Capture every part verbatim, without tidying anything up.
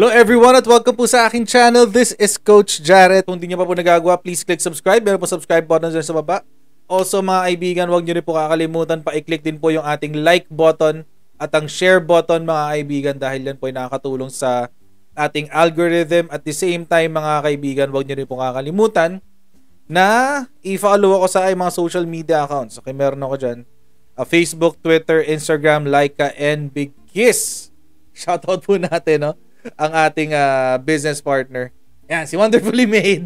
Hello everyone at welcome po sa aking channel. This is Coach Jared. Kung hindi nyo pa po nagagawa, please click subscribe. Meron po subscribe button dyan sa baba. Also mga kaibigan, huwag nyo rin po kakalimutan pa i-click din po yung ating like button at ang share button mga kaibigan dahil yan po ay nakakatulong sa ating algorithm. At the same time mga kaibigan, huwag nyo rin po kakalimutan na i-follow ako sa aking mga social media accounts. Okay, meron ako dyan. Uh, Facebook, Twitter, Instagram, Laika, and Big Kiss. Shoutout po natin, no? Ang ating uh, business partner. Ayan, si Wonderfully Made.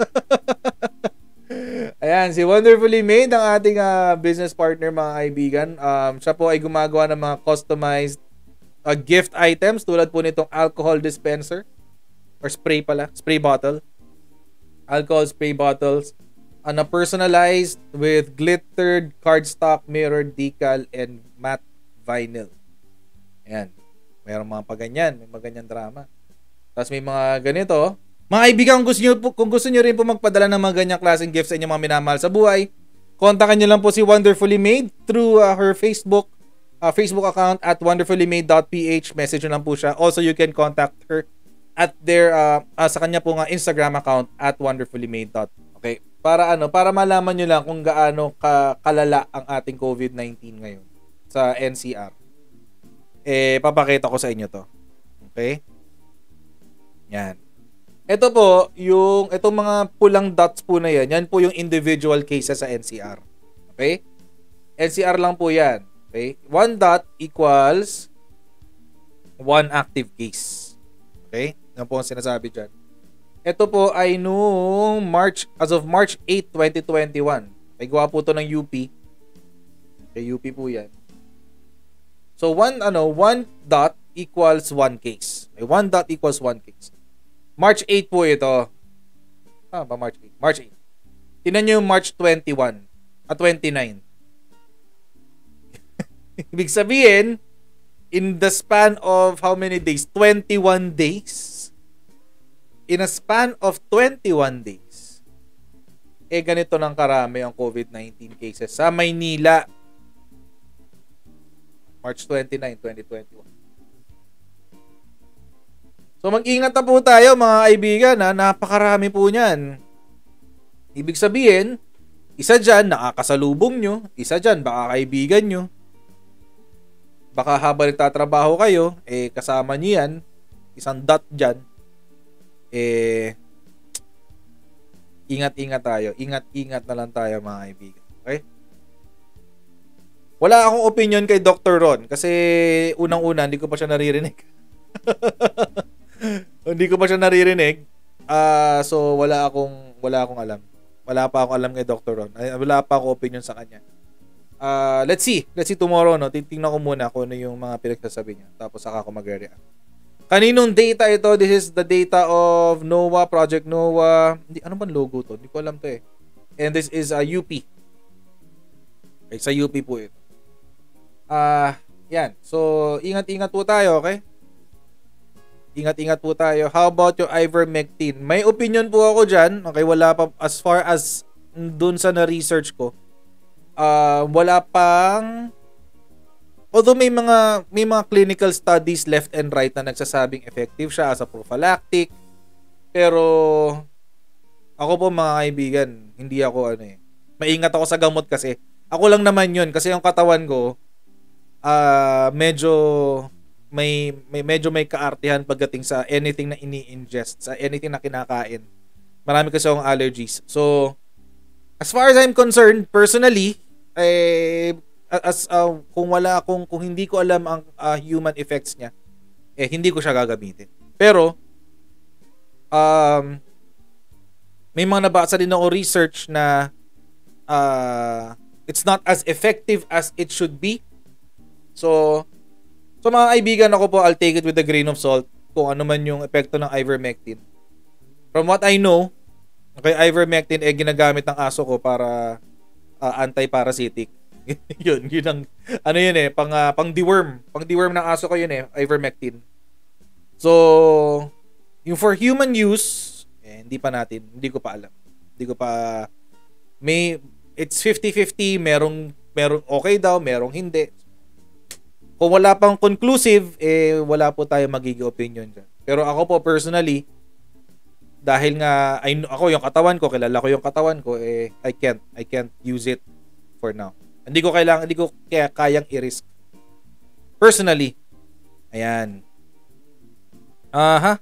Ayan, si Wonderfully Made ang ating uh, business partner mga kaibigan. Um, siya po ay gumagawa ng mga customized uh, gift items tulad po nitong alcohol dispenser or spray pala, spray bottle. Alcohol spray bottles uh, na personalized with glittered cardstock, mirrored decal, and matte vinyl. Ayan. Mayroong mga paganyan, may mga ganyan drama. Tapos may mga ganito. Mga kaibigan, kung gusto nyo, po, kung gusto nyo rin po magpadala ng mga ganyang klaseng gifts sa inyong mga minamahal sa buhay, kontakin nyo lang po si Wonderfully Made through uh, her Facebook uh, Facebook account at wonderfully made dot p h. Message nyo lang po siya. Also, you can contact her at their uh, uh, sa kanya po nga Instagram account at wonderfully made. Okay? Para ano, para malaman nyo lang kung gaano ka kalala ang ating COVID nineteen ngayon sa N C R. Eh, papakita ko sa inyo to. Okay? Yan. Ito po, yung, itong mga pulang dots po na yan, yan po yung individual cases sa N C R. Okay? N C R lang po yan. Okay? One dot equals one active case. Okay? Yan po ang sinasabi dyan. Ito po ay noong March, as of March eighth, twenty twenty-one. Ay gawa po to ng U P. Okay, U P po yan. So, one, ano, one dot equals one case. Okay, one dot equals one case. March eighth po ito. Ah, ba March eighth? March eighth. Tingnan nyo yung March twenty-one at twenty-nine. Ibig sabihin, in the span of how many days? twenty-one days. In a span of twenty-one days, eh ganito ng karami ang COVID nineteen cases sa Maynila. March twenty-ninth, twenty twenty-one. So mag-ingat na po tayo mga kaibigan, ha? Napakarami po niyan. Ibig sabihin, isa dyan nakakasalubong nyo, isa dyan baka kaibigan nyo. Baka habang nagtatrabaho kayo, eh kasama nyo yan, isang dot dyan, eh ingat-ingat tayo. Ingat-ingat na lang tayo mga kaibigan. Okay? Wala akong opinion kay Doctor Ron kasi unang-una hindi ko pa siya naririnig. Hindi ko pa siya naririnig. Ah, uh, so wala akong wala akong alam. Wala pa akong alam kay Doctor Ron. Ay, wala pa akong opinion sa kanya. Ah, uh, let's see. Let's see tomorrow, no. Titingnan ko muna kung ano yung mga pinagsasabi niya tapos saka ako magre-react. Kaninong data ito? This is the data of NOAA, Project NOAA. Hindi, ano bang logo to? Hindi ko alam to eh. And this is a uh, U P. Okay, sa U P po ito. Ah, uh, yan. So, ingat-ingat po tayo, okay? Ingat-ingat po tayo. How about yung ivermectin? May opinion po ako dyan. Okay, wala pa, as far as dun sa na-research ko, uh, wala pang, although may mga, may mga clinical studies left and right na nagsasabing effective siya as a prophylactic, pero, ako po mga kaibigan, hindi ako, ano eh, maingat ako sa gamot kasi, ako lang naman yun, kasi yung katawan ko, Uh, medyo may, may medyo may kaartihan pagdating sa anything na ini-ingest, sa anything na kinakain. Marami kasi akong allergies. So, as far as I'm concerned, personally, eh, as uh, kung wala akong kung hindi ko alam ang uh, human effects niya, eh hindi ko siya gagamitin. Pero um may mga nabasa din ako research na uh, it's not as effective as it should be. So, so mga kaibigan, ako po, I'll take it with a grain of salt kung ano man yung epekto ng ivermectin. From what I know, okay, ivermectin eh ginagamit ng aso ko para uh, anti-parasitic. yun, yun ang, ano yun eh, pang, uh, pang deworm. Pang deworm ng aso ko yun eh, ivermectin. So, yung for human use, eh, hindi pa natin, hindi ko pa alam. Hindi ko pa, may, it's fifty fifty, merong, merong okay daw, merong hindi. Kung wala pang conclusive, eh, wala po tayo magiging opinion dyan. Pero ako po personally, dahil nga ay, ako yung katawan ko, kilala ko yung katawan ko, eh I can't I can't use it for now. Hindi ko kailangan, hindi ko kaya kayang i-risk. Personally. Ayan. Aha.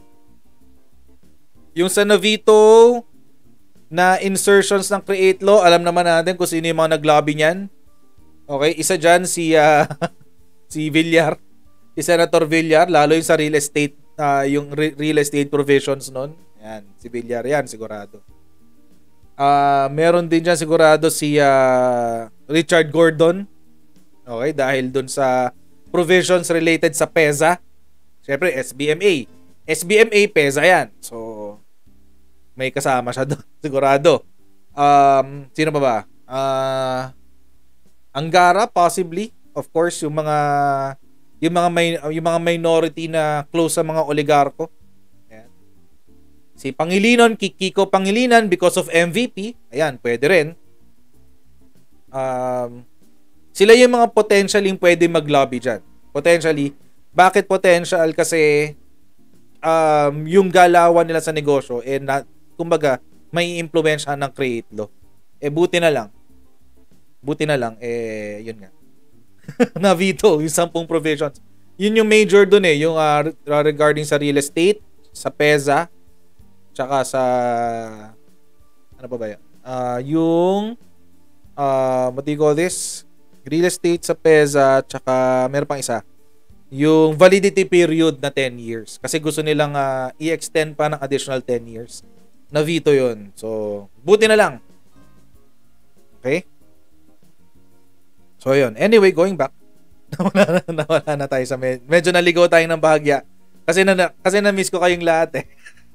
Yung sa Navito na insertions ng Create Law, alam naman natin kung sino yung mga nag-lobby niyan. Okay, isa dyan si uh, si Villar, si Senator Villar, lalo yung sa real estate, uh, yung re- real estate provisions nun. Yan, si Villar yan, sigurado. Uh, meron din dyan sigurado si uh, Richard Gordon. Okay, dahil dun sa provisions related sa PEZA. Siyempre, S B M A. S B M A, PEZA yan. So, may kasama siya doon, sigurado. Um, sino pa ba? Uh, Angara, possibly. Of course, yung mga yung mga may, yung mga minority na close sa mga oligarko. Ayan. Si Pangilinan, Kiko Pangilinan because of M V P. Ayan, pwede rin. Um, sila yung mga potentially pwede mag-lobby dyan. Potentially. Bakit potential? Kasi um, yung galawan nila sa negosyo, eh, na, kumbaga, may impluwensya ng Create Law. Eh, buti na lang. Buti na lang, eh, yun nga. Na-veto, yung sampung provisions. Yun yung major dun eh, yung uh, regarding sa real estate, sa PEZA, tsaka sa, ano pa ba yan? Uh, yung, uh, what do you call this? Real estate sa PEZA, tsaka, meron pang isa. Yung validity period na ten years. Kasi gusto nilang uh, i-extend pa ng additional ten years. Na-veto yun. So, buti na lang. Okay? So, yun. Anyway, going back. nawala, na, nawala na tayo sa... Med- medyo naligaw tayo ng bahagya. Kasi na, kasi na-miss ko kayong lahat eh.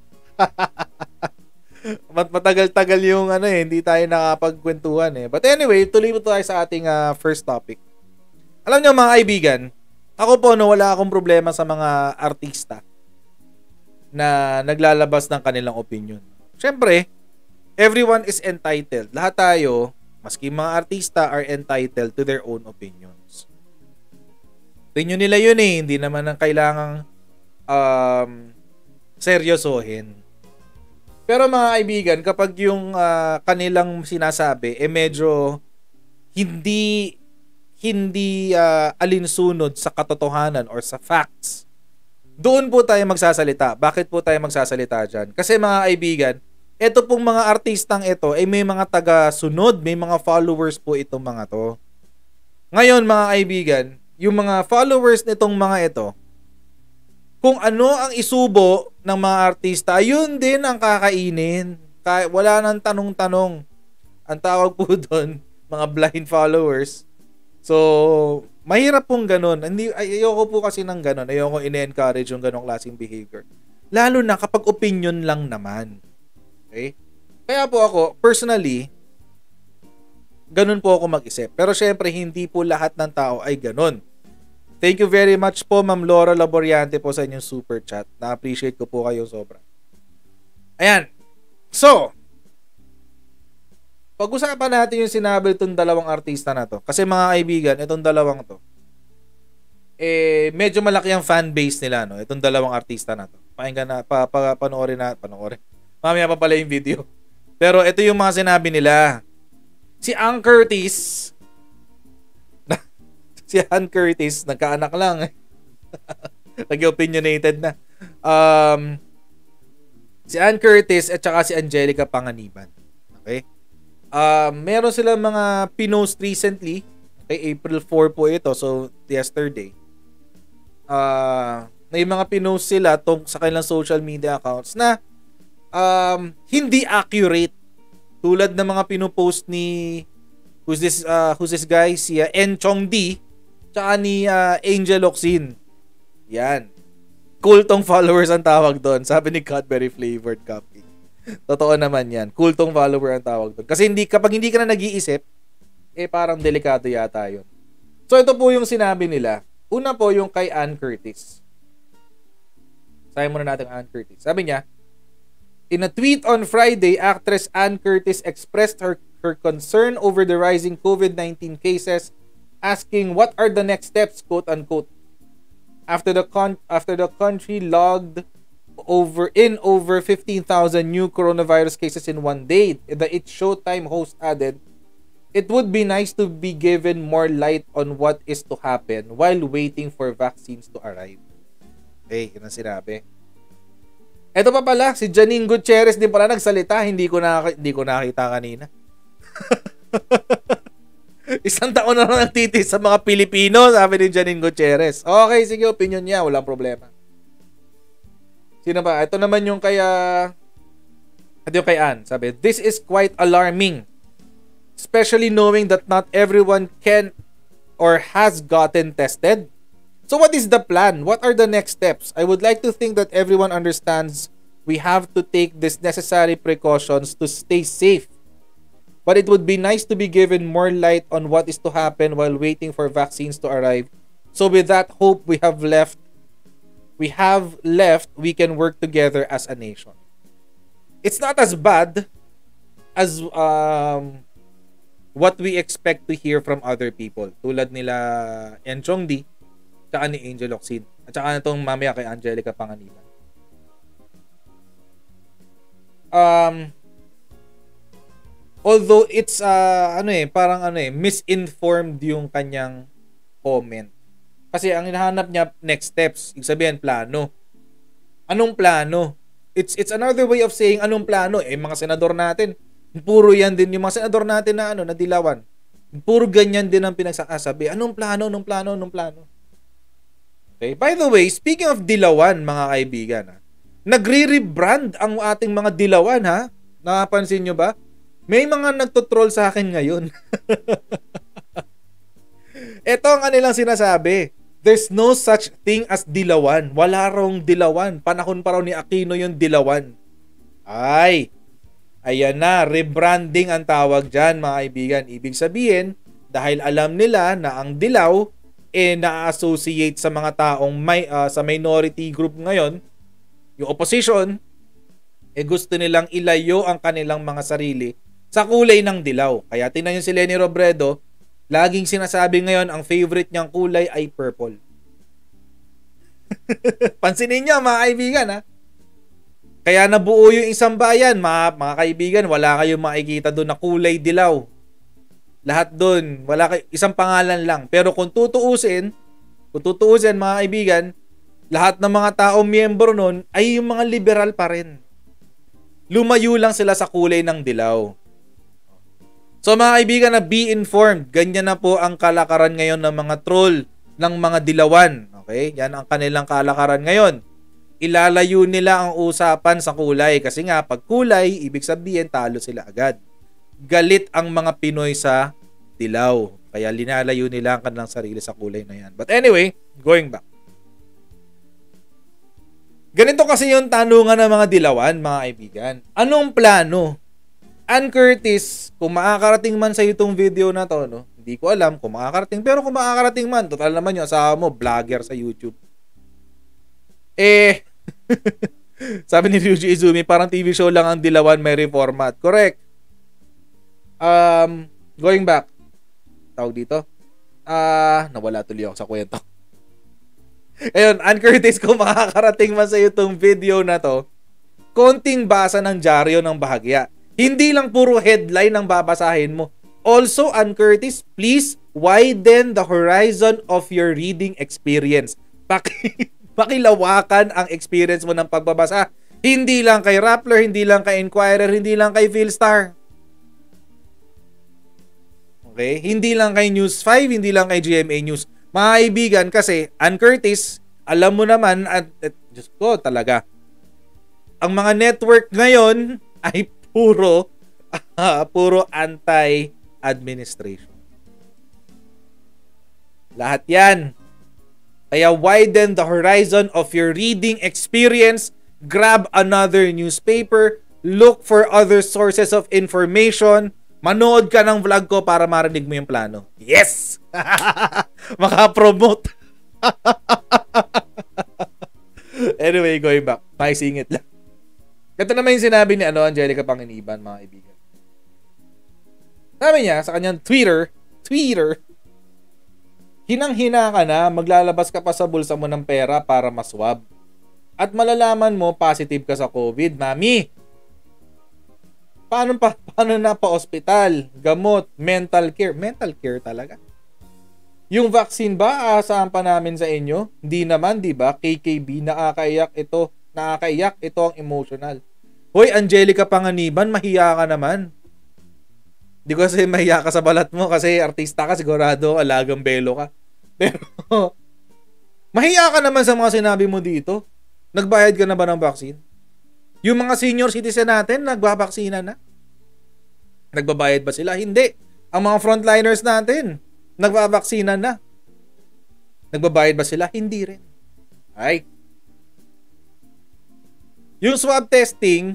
Mat matagal-tagal yung ano eh. Hindi tayo nakapagkwentuhan eh. But anyway, tuloy mo tayo sa ating uh, first topic. Alam nyo mga kaibigan, ako po, no, wala akong problema sa mga artista na naglalabas ng kanilang opinion. Siyempre, everyone is entitled. Lahat tayo, maski mga artista, are entitled to their own opinions. Opinion nila yun eh. Hindi naman ang kailangang um, seryosohin. Pero mga kaibigan, kapag yung uh, kanilang sinasabi, eh medyo hindi... hindi uh, alinsunod sa katotohanan or sa facts, doon po tayo magsasalita. Bakit po tayo magsasalita dyan? Kasi mga kaibigan, eto pong mga artistang ito, ay may mga taga-sunod, may mga followers po itong mga to. Ngayon mga kaibigan, yung mga followers nitong mga ito, kung ano ang isubo ng mga artista, yun din ang kakainin. Wala nang tanong-tanong. Ang tawag po doon, mga blind followers. So, mahirap pong ganun. Hindi, ay, ayoko po kasi ng ganun. Ayoko ine-encourage yung ganong klaseng behavior. Lalo na kapag opinion lang naman. Okay? Kaya po ako, personally, ganun po ako mag-isip. Pero syempre, hindi po lahat ng tao ay ganun. Thank you very much po, Ma'am Laura Laboriante po sa inyong super chat. Na-appreciate ko po kayo sobra. Ayan. So, pag-usapan natin yung sinabi itong dalawang artista na to. Kasi mga kaibigan, itong dalawang to, eh, medyo malaki ang fan base nila, no? Itong dalawang artista na to. Pakinggan na, pa, pa, panoorin na, panoorin. Mamaya pa pala yung video. Pero ito yung mga sinabi nila. Si Ann Curtis, si Ann Curtis, nagkaanak lang. Nag-opinionated na. Um, si Ann Curtis at saka si Angelica Panganiban. Okay? Uh, meron silang mga pinost recently. Okay, April fourth po ito. So, yesterday. Uh, may mga pinost sila tong sa kanilang social media accounts na um, hindi accurate. Tulad ng mga pinopost ni who's this, uh, who's this guy? Si uh, En Chong D tsaka ni uh, Angel Locsin. Yan. Kultong followers ang tawag doon. Sabi ni Cadbury Flavored Cupcake. Totoo naman yan. Kultong follower ang tawag doon. Kasi hindi, kapag hindi ka na nag-iisip, eh parang delikado yata yun. So ito po yung sinabi nila. Una po yung kay Ann Curtis. Sabi muna natin Ann Curtis. Sabi niya, in a tweet on Friday, actress Ann Curtis expressed her, her concern over the rising COVID nineteen cases, asking what are the next steps, quote unquote. after the con- after the country logged over in over fifteen thousand new coronavirus cases in one day. The It's Showtime host added, "It would be nice to be given more light on what is to happen while waiting for vaccines to arrive." Okay, yun ang sinabi. Ito pa pala, si Janine Gutierrez din pala nagsalita, hindi ko na hindi ko nakita kanina. Isang taon na lang nagtitis sa mga Pilipino, sabi ni Janine Gutierrez. Okay, sige, opinion niya, walang problema. Sino ba? Ito naman yung kaya ito yung kay Ann. Sabi, "This is quite alarming, especially knowing that not everyone can or has gotten tested. So what is the plan? What are the next steps? I would like to think that everyone understands we have to take these necessary precautions to stay safe. But it would be nice to be given more light on what is to happen while waiting for vaccines to arrive. So with that hope we have left, we have left, we can work together as a nation." It's not as bad as um, what we expect to hear from other people. Tulad nila Yan Chongdi, tsaka ni Angel Locsin. At saka na itong mamaya kay Angelica Panganiban. Um, although it's, uh, ano eh, parang ano eh, misinformed yung kanyang comment. Kasi ang hinahanap niya, next steps. Ibig sabihin, plano. Anong plano? It's it's another way of saying anong plano. Eh, mga senador natin, puro yan din. Yung mga senador natin na ano, na dilawan. Puro ganyan din ang pinagsasabi. Anong plano, anong plano, anong plano? Okay. By the way, speaking of dilawan, mga kaibigan, ha, nagre-rebrand ang ating mga dilawan, ha? Nakapansin nyo ba? May mga nagtotroll sa akin ngayon. Ito ang kanilang sinasabi. There's no such thing as dilawan. Wala rong dilawan. Panahon pa raw ni Aquino yung dilawan. Ay, ayan na. Rebranding ang tawag dyan, mga kaibigan. Ibig sabihin, dahil alam nila na ang dilaw eh na-associate sa mga taong may, uh, sa minority group ngayon, yung opposition, eh gusto nilang ilayo ang kanilang mga sarili sa kulay ng dilaw. Kaya tingnan nyo si Leni Robredo, laging sinasabi ngayon, ang favorite niyang kulay ay purple. Pansinin niyo, mga kaibigan, ha? Kaya nabuo yung isang bayan, mga, mga kaibigan, wala kayong makikita doon na kulay dilaw. Lahat doon, wala kay isang pangalan lang. Pero kung tutuusin, kung tutuusin, mga kaibigan, lahat ng mga taong miyembro noon ay yung mga liberal pa rin. Lumayo lang sila sa kulay ng dilaw. So mga kaibigan, na be informed. Ganyan na po ang kalakaran ngayon ng mga troll ng mga dilawan. Okay? Yan ang kanilang kalakaran ngayon. Ilalayo nila ang usapan sa kulay. Kasi nga, pag kulay, ibig sabihin, talo sila agad. Galit ang mga Pinoy sa dilaw. Kaya linalayo nila ang kanilang sarili sa kulay na yan. But anyway, going back. Ganito kasi yung tanungan ng mga dilawan, mga kaibigan. Anong plano? Ann Curtis, kung makakarating man sa itong video na to, no? Hindi ko alam kung makakarating, pero kung makakarating man, total naman yung asawa mo, vlogger sa YouTube. Eh, sabi ni Ryuji Izumi, parang T V show lang ang dilawan, may reformat. Correct. Um, going back. Tawag dito. Ah, uh, nawala tuloy ako sa kwento. Ayun, Ann Curtis, kung makakarating man sa itong video na to, konting basa ng dyaryo ng bahagya. Hindi lang puro headline ang babasahin mo. Also, Ann Curtis, please widen the horizon of your reading experience. Paki pakilawakan ang experience mo ng pagbabasa. Hindi lang kay Rappler, hindi lang kay Inquirer, hindi lang kay Philstar. Okay? Hindi lang kay News five, hindi lang kay G M A News. Mga kaibigan, kasi Ann Curtis, alam mo naman, at, at Diyos ko talaga, ang mga network ngayon ay puro uh, puro anti-administration. Lahat yan. Kaya widen the horizon of your reading experience. Grab another newspaper. Look for other sources of information. Manood ka ng vlog ko para marinig mo yung plano. Yes! Maka-promote. Anyway, going back. Paisingit lang. Ito naman yung sinabi ni ano, Angelica Panganiban, mga kaibigan. Sabi niya sa kanyang Twitter, Twitter, Hinang-hina ka na, maglalabas ka pa sa bulsa mo ng pera para maswab. At malalaman mo, positive ka sa COVID. Mami, paano pa, paano na pa ospital, gamot, mental care? Mental care talaga. Yung vaccine ba, aasahan pa namin sa inyo? Hindi naman, di ba? K K B, nakakaiyak ito. Nakakaiyak, ito ang emotional. Hoy, Angelica Panganiban, mahiya ka naman. Di ko kasi mahiya ka sa balat mo kasi artista ka, sigurado, alagang belo ka. Pero, mahiya ka naman sa mga sinabi mo dito. Nagbayad ka na ba ng vaccine? Yung mga senior citizen natin, nagbabaksina na. Nagbabayad ba sila? Hindi. Ang mga frontliners natin, nagbabaksina na. Nagbabayad ba sila? Hindi rin. Ay. Yung swab testing,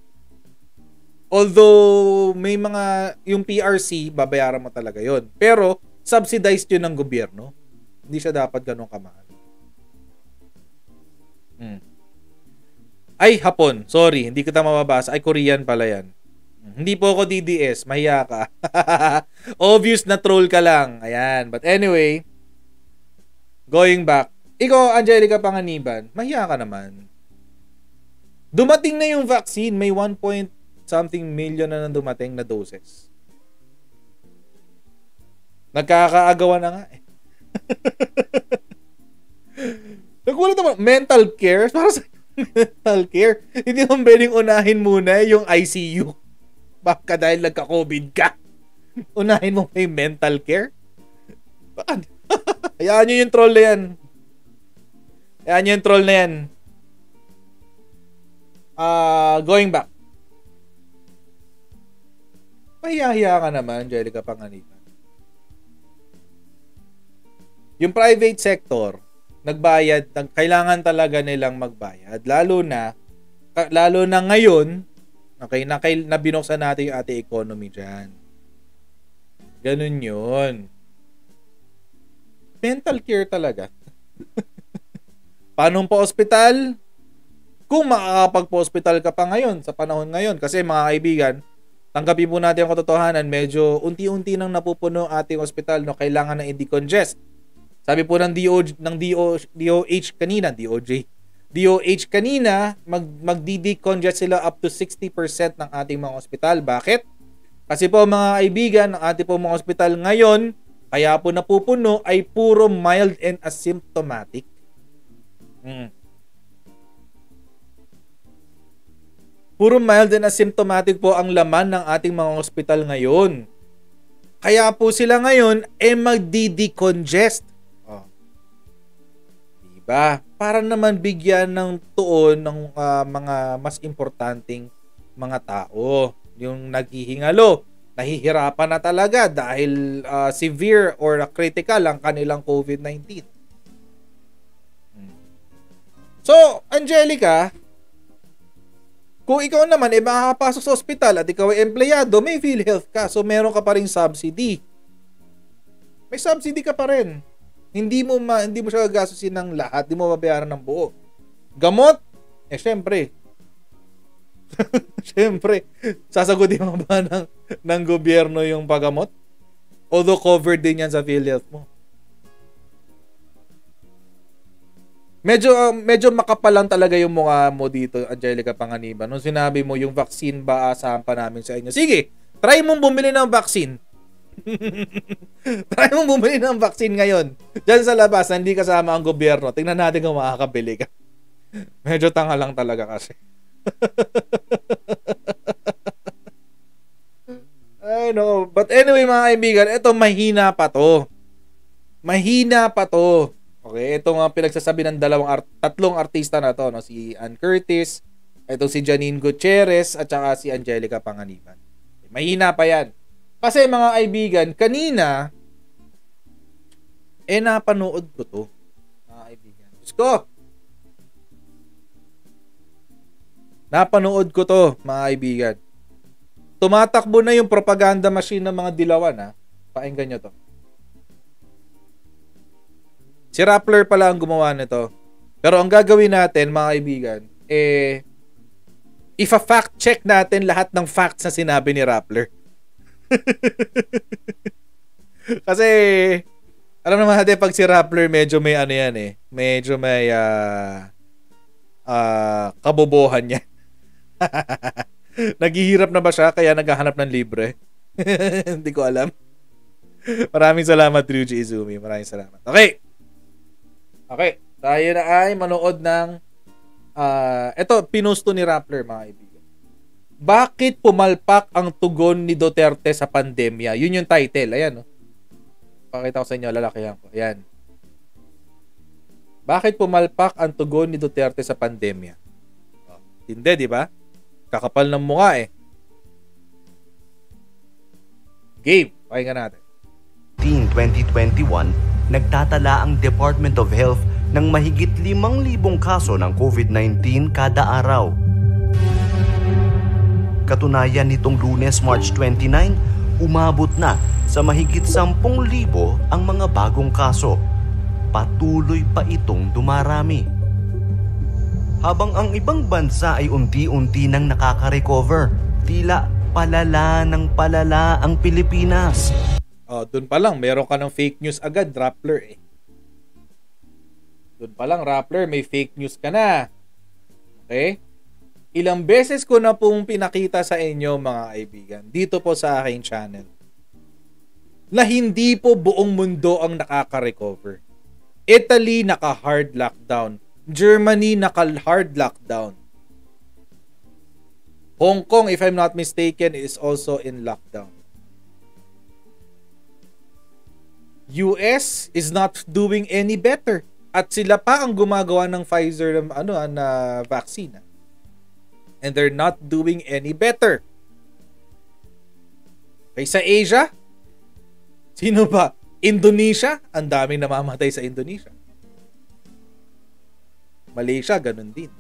although may mga, yung P R C, babayaran mo talaga yon. Pero, subsidized yun ng gobyerno. Hindi siya dapat ganun kamahal. Hmm. Ay, Hapon. Sorry, hindi kita mababasa. Ay, Korean pala yan. Hindi po ako D D S. Mahiya ka. Obvious na troll ka lang. Ayan. But anyway, going back. Ikaw, Angelica Panganiban, mahiya ka naman. Dumating na yung vaccine. May one point something million na nang dumating na doses. Nagkakaagawan na nga eh. Nagulat naman. Mental care? Para sa mental care? Hindi naman pwedeng unahin muna yung I C U. Baka dahil nagka-COVID ka. Unahin mo pa yung mental care? Bakit? Hayaan nyo yung troll na yan. Hayaan nyo yung troll na yan. Uh, going back. Mahiya-hiya ka naman, Angelica Panganiban. Yung private sector, nagbayad, kailangan talaga nilang magbayad. Lalo na, lalo na ngayon, okay, na, na binuksan natin yung ating economy dyan. Ganun yun. Mental care talaga. Paano pa ospital? Kung makakapagpa-hospital ka pa ngayon, sa panahon ngayon, kasi mga kaibigan, tanggapin po natin ang katotohanan, medyo unti-unti nang napupuno ating ospital, no, kailangan na i-decongest. Sabi po ng D O ng D O D O H kanina, D O J. D O H kanina, mag mag-decongest sila up to sixty percent ng ating mga ospital. Bakit? Kasi po mga kaibigan, ang ating po mga ospital ngayon, kaya po napupuno ay puro mild and asymptomatic. Hmm. Puro mild and asymptomatic po ang laman ng ating mga ospital ngayon. Kaya po sila ngayon eh magdi-decongest. Oh. Diba? Para naman bigyan ng tuon ng uh, mga mas importanteng mga tao. Yung naghihingalo, nahihirapan na talaga dahil uh, severe or critical ang kanilang COVID nineteen. So, Angelica, kung ikaw naman ay eh, makakapasok sa ospital at ikaw ay empleyado, may PhilHealth ka. So, meron ka pa rin subsidy. May subsidy ka pa rin. Hindi mo ma, hindi mo siya gagastusin ng lahat. Hindi mo mabayaran ng buo. Gamot? Eh, syempre. syempre. Sasagutin mo ba ng, ng gobyerno yung paggamot? Although covered din yan sa PhilHealth mo. Medyo uh, medyo makapal lang talaga yung mukha mo dito, Angelica Panganiban. Nung sinabi mo yung vaccine ba asahan pa namin sa inyo. Sige, try mong bumili ng vaccine. Try mong bumili ng vaccine ngayon. Diyan sa labas, hindi kasama ang gobyerno. Tingnan natin kung makakabili ka. Medyo tanga lang talaga kasi. I know. But anyway mga kaibigan, ito mahina pa to. Mahina pa to. Okay, ito nga pinagsasabi ng dalawang art- tatlong artista na to, no, si Ann Curtis, ito si Janine Gutierrez at saka si Angelica Panganiban. Mahina pa 'yan. Kasi mga kaibigan, kanina eh napanood ko 'to. Mga kaibigan. Diyos ko. Napanood ko 'to, mga kaibigan. Tumatakbo na yung propaganda machine ng mga dilawan, ha. Pakinggan nyo 'to. Si Rappler pala ang gumawa nito. Pero ang gagawin natin, mga kaibigan, eh, ifa-fact check natin lahat ng facts na sinabi ni Rappler. Kasi, Alam naman natin, pag si Rappler, medyo may ano yan eh. Medyo may uh, uh, kabobohan yan. Naghihirap na ba siya kaya naghahanap ng libre? Hindi ko alam. Maraming salamat, Ryuji Izumi. Maraming salamat. Okay. Okay. Tayo na ay manood ng uh, eto, pinusto ni Rappler, mga kaibigan. Bakit pumalpak ang tugon ni Duterte sa pandemya? Yun yung title. Ayan, no? Pakita ko sa inyo, lalakihan ko. Ayan. Bakit pumalpak ang tugon ni Duterte sa pandemya? Oh, hindi, di ba? Kakapal ng mukha eh. Game. Pakinggan natin. twenty twenty-one, nagtatala ang Department of Health ng mahigit limang libong kaso ng COVID nineteen kada araw. Katunayan nitong Lunes, March twenty-nine, umabot na sa mahigit sampung libo ang mga bagong kaso. Patuloy pa itong dumarami. Habang ang ibang bansa ay unti-unti nang nakaka-recover, tila palala ng palala ang Pilipinas. Oh, dun pa lang, meron ka ng fake news agad, Rappler eh. Dun pa lang, Rappler, may fake news ka na. Okay? Ilang beses ko na pong pinakita sa inyo, mga kaibigan, dito po sa aking channel, na hindi po buong mundo ang nakaka-recover. Italy, naka-hard lockdown. Germany, naka-hard lockdown. Hong Kong, if I'm not mistaken, is also in lockdown. U S is not doing any better. At sila pa ang gumagawa ng Pfizer ano, na vaccine. And they're not doing any better. Okay, sa Asia, sino ba? Indonesia, ang daming namamatay sa Indonesia. Malaysia, ganun din.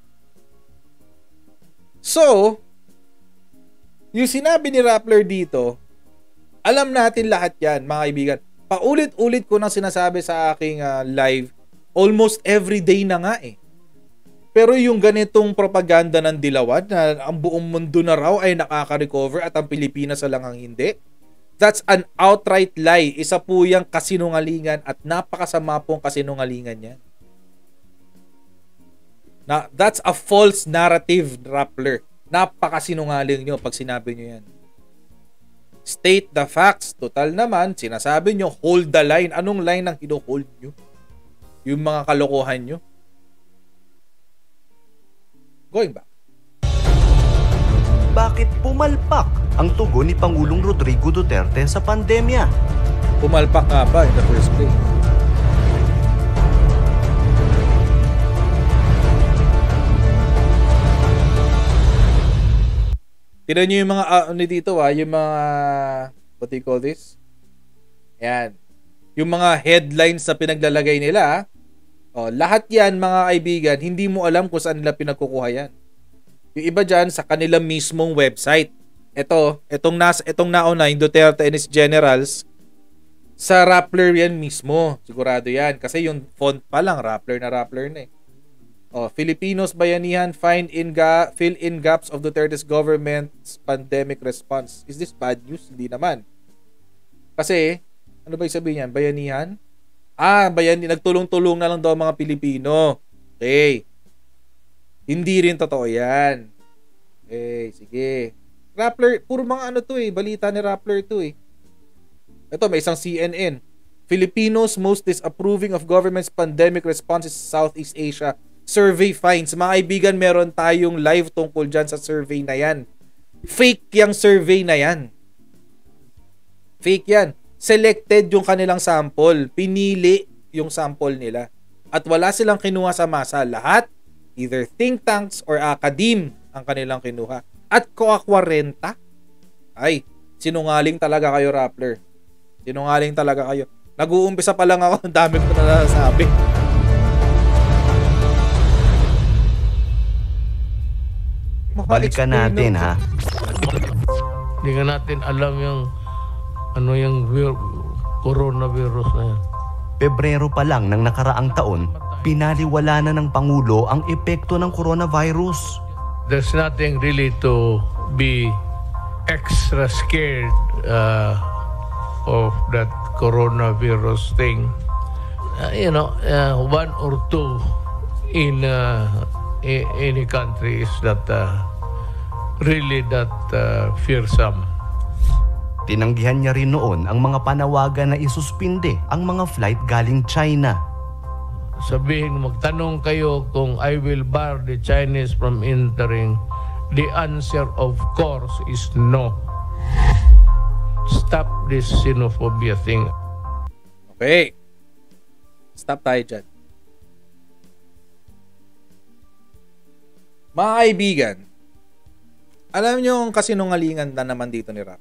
So, yung sinabi ni Rappler dito, alam natin lahat yan, mga kaibigan. Paulit-ulit ko nang sinasabi sa aking uh, live, almost every day na nga eh. Pero yung ganitong propaganda ng Dilawan na ang buong mundo na raw ay nakaka-recover at ang Pilipinas lang ang hindi, that's an outright lie. Isa po yung kasinungalingan at napakasama pong kasinungalingan yan. Na, that's a false narrative, Rappler. Napakasinungaling nyo pag sinabi nyo yan. State the facts. Total naman, sinasabi nyo, hold the line. Anong line ang hino-hold nyo? Yung mga kalokohan nyo? Going back. Bakit pumalpak ang tugon ni Pangulong Rodrigo Duterte sa pandemya? Pumalpak nga ba in the first place? Tignan nyo yung mga, uh, ano dito ah, yung mga, what do you call this? Yan. Yung mga headlines na pinaglalagay nila, ah. Oh, lahat yan, mga kaibigan, hindi mo alam kung saan nila pinagkukuha yan. Yung iba dyan, sa kanila mismong website. Ito, itong, nas, itong nauna, yung Duterte and his generals, sa Rappler yan mismo. Sigurado yan. Kasi yung font pa lang, Rappler na Rappler na eh. Oh, Filipinos Bayanihan find in ga fill in gaps of Duterte's government's pandemic response. Is this bad news? Hindi naman. Kasi, ano ba yung sabihin niyan? Bayanihan? Ah, bayani, nagtulong-tulong na lang daw mga Pilipino. Okay. Hindi rin totoo yan. Okay, sige. Rappler, puro mga ano to eh. Balita ni Rappler to eh. Ito, may isang C N N. Filipinos most disapproving of government's pandemic responses sa Southeast Asia. Survey finds. Mga kaibigan, meron tayong live tungkol dyan sa survey na yan. Fake yung survey na yan. Fake yan. Selected yung kanilang sample. Pinili yung sample nila. At wala silang kinuha sa masa. Lahat, either think tanks or academe ang kanilang kinuha. At Coa forty. Ay, sinungaling talaga kayo, Rappler. Sinungaling talaga kayo. Nag-uumpisa pa lang ako. Ang dami ko na nasabi. Balikan natin ha. Hindi nga natin alam yung ano yung vir- coronavirus na yan. Pebrero pa lang ng nakaraang taon, pinaliwala na ng Pangulo ang epekto ng coronavirus. There's nothing really to be extra scared uh, of that coronavirus thing. Uh, you know, uh, one or two in uh, i- any country is that uh, really that uh, fearsome. Tinanggihan niya rin noon ang mga panawagan na isuspinde ang mga flight galing China. Sabihin, magtanong kayo kung I will bar the Chinese from entering. The answer, of course, is no. Stop this xenophobia thing. Okay. Stop tayo dyan. Mga kaibigan, alam nyo yung kasinungalingan na naman dito ni Rap.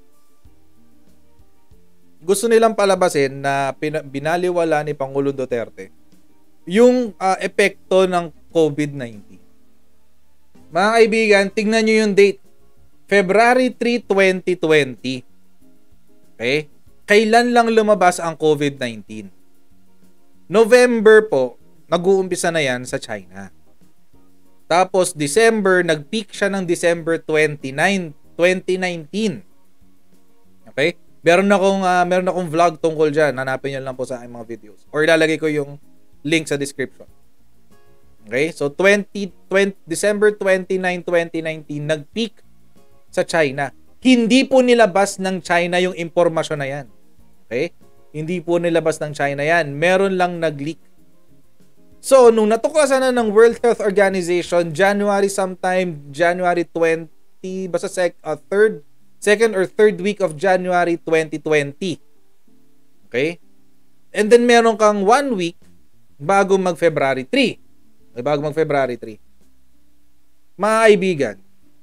Gusto nilang palabasin na pina- binaliwala ni Pangulong Duterte yung uh, epekto ng COVID nineteen. Mga kaibigan, tingnan nyo yung date. February third, twenty twenty. Okay? Kailan lang lumabas ang COVID nineteen? November po, nag-uumpisa na yan sa China. Tapos December, nag-peak siya ng December twenty-ninth, twenty nineteen. Okay? Meron akong uh, meron akong vlog tungkol diyan. Hanapin niyo lang po sa aking mga videos or ilalagay ko yung link sa description. Okay? So twenty, twenty December twenty-ninth, twenty nineteen nag-peak sa China. Hindi po nilabas ng China yung impormasyon na yan. Okay? Hindi po nilabas ng China yan. Meron lang nag-leak. So, nung natuklasan na ng World Health Organization, January sometime, January twentieth, basta sec, uh, third, second or third week of January twenty twenty. Okay? And then meron kang one week bago mag-February third. Okay, bago mag-February third. Mga kaibigan,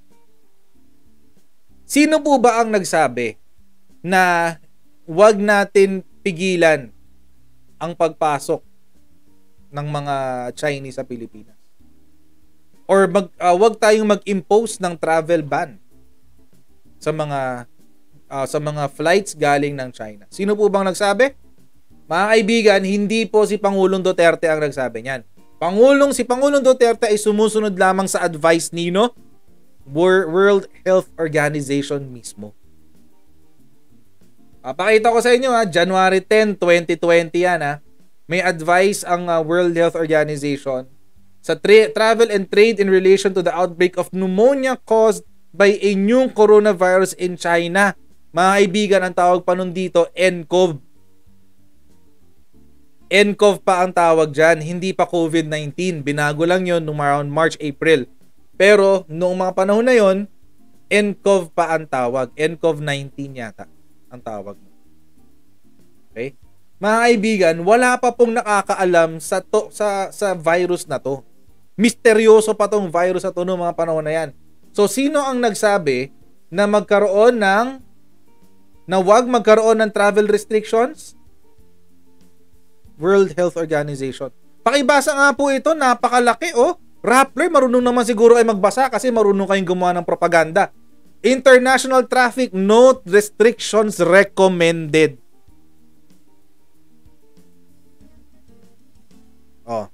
sino po ba ang nagsabi na wag natin pigilan ang pagpasok ng mga Chinese sa Pilipinas? Or mag, uh, wag tayong mag-impose ng travel ban sa mga uh, sa mga flights galing ng China. Sino po bang nagsabi? Mga kaibigan, hindi po si Pangulong Duterte ang nagsabi niyan. Pangulong si Pangulong Duterte ay sumusunod lamang sa advice nino World Health Organization mismo. Papakita ko sa inyo ha, January tenth, twenty twenty yan ha. May advice ang uh, World Health Organization sa tra- travel and trade in relation to the outbreak of pneumonia caused by a new coronavirus in China. Mga kaibigan, ang tawag pa nun dito, N C O V. N C O V pa ang tawag dyan, hindi pa COVID nineteen. Binago lang yon noong around March, April. Pero, noong mga panahon na yon, N C O V pa ang tawag. N C O V nineteen yata ang tawag. Okay? Mga kaibigan, wala pa pong nakakaalam sa, to, sa, sa virus na to. Misteryoso pa tong virus na to noong mga panahon na yan. So, sino ang nagsabi na magkaroon ng na wag magkaroon ng travel restrictions? World Health Organization. Pakibasa nga po ito, napakalaki oh. Rappler, marunong naman siguro ay magbasa kasi marunong kayong gumawa ng propaganda. International traffic note restrictions recommended. Oh.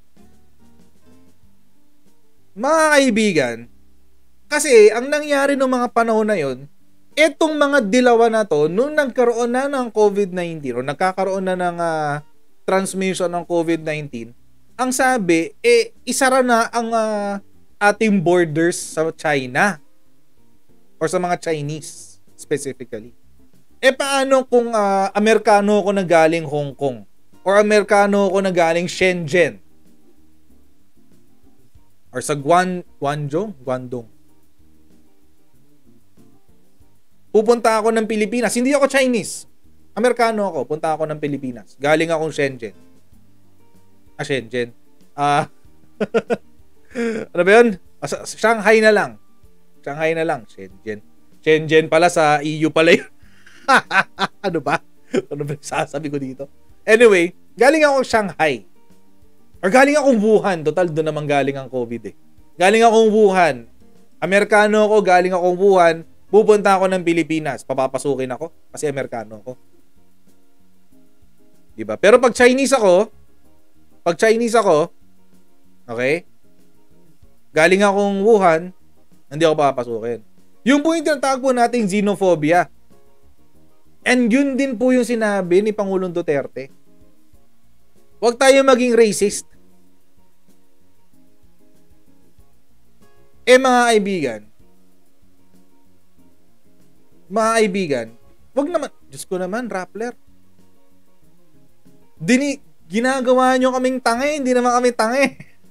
Mga kaibigan, kasi ang nangyari noong mga panahon na yon, etong mga dilawan na to, nung nagkaroon na ng COVID nineteen o nagkakaroon na ng uh, transmission ng COVID nineteen, ang sabi, eh, isara na ang uh, ating borders sa China or sa mga Chinese specifically. Eh, paano kung uh, Amerikano ko na galing Hong Kong or Amerikano ko na galing Shenzhen or sa Guan, Guangzhou, Guangdong. Pupunta ako ng Pilipinas. Hindi ako Chinese. Amerikano ako. Punta ako ng Pilipinas. Galing akong Shenzhen. Ah, Shenzhen. Ah, ano ba yun? Ah, Shanghai na lang. Shanghai na lang. Shenzhen. Shenzhen pala sa E U pala yun. Ano ba? Ano ba sasabi ko dito? Anyway, galing akong Shanghai. Or galing akong Wuhan. Total, doon naman galing ang COVID eh. Galing akong Wuhan. Amerikano ako. Galing akong Wuhan. Pupunta ako ng Pilipinas. Papapasukin ako kasi Amerikano ako. Diba? Pero pag Chinese ako, pag Chinese ako, okay? Galing akong Wuhan, hindi ako papapasukin. Yung po yung tinatawag po nating xenophobia. And yun din po yung sinabi ni Pangulong Duterte. Huwag tayo maging racist. Eh mga kaibigan, mga kaibigan, wag naman, Diyos ko naman, Rappler. Dini, ginagawa nyo kaming tangi, hindi naman kami tangi.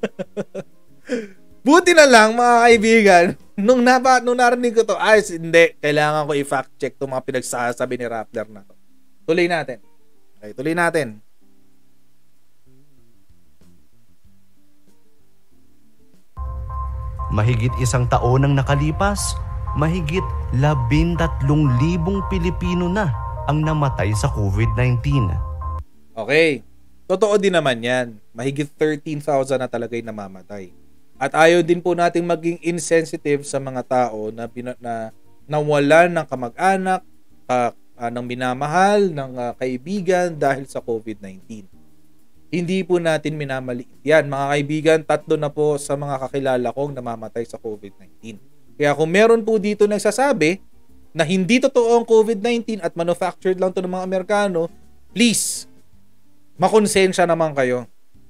Buti na lang, mga kaibigan, nung, napa, nung narinig ko to, ay, hindi, kailangan ko i-fact check itong mga pinagsasabi ni Rappler na to. Tuloy natin. Okay, tuloy natin. Mahigit isang taon ang nakalipas, mahigit labintatlong libong Pilipino na ang namatay sa COVID nineteen. Okay. Totoo din naman yan. Mahigit thirteen thousand na talaga yung namamatay. At ayaw din po nating maging insensitive sa mga tao na, na, na nawalan ng kamag-anak, uh, uh, ng minamahal, ng uh, kaibigan dahil sa COVID nineteen. Hindi po natin minamaliit yan. Mga kaibigan, tatlo na po sa mga kakilala kong namamatay sa COVID nineteen. Kaya kung meron po dito nagsasabi na hindi totoo ang COVID nineteen at manufactured lang to ng mga Amerikano, please, makonsensya naman kayo.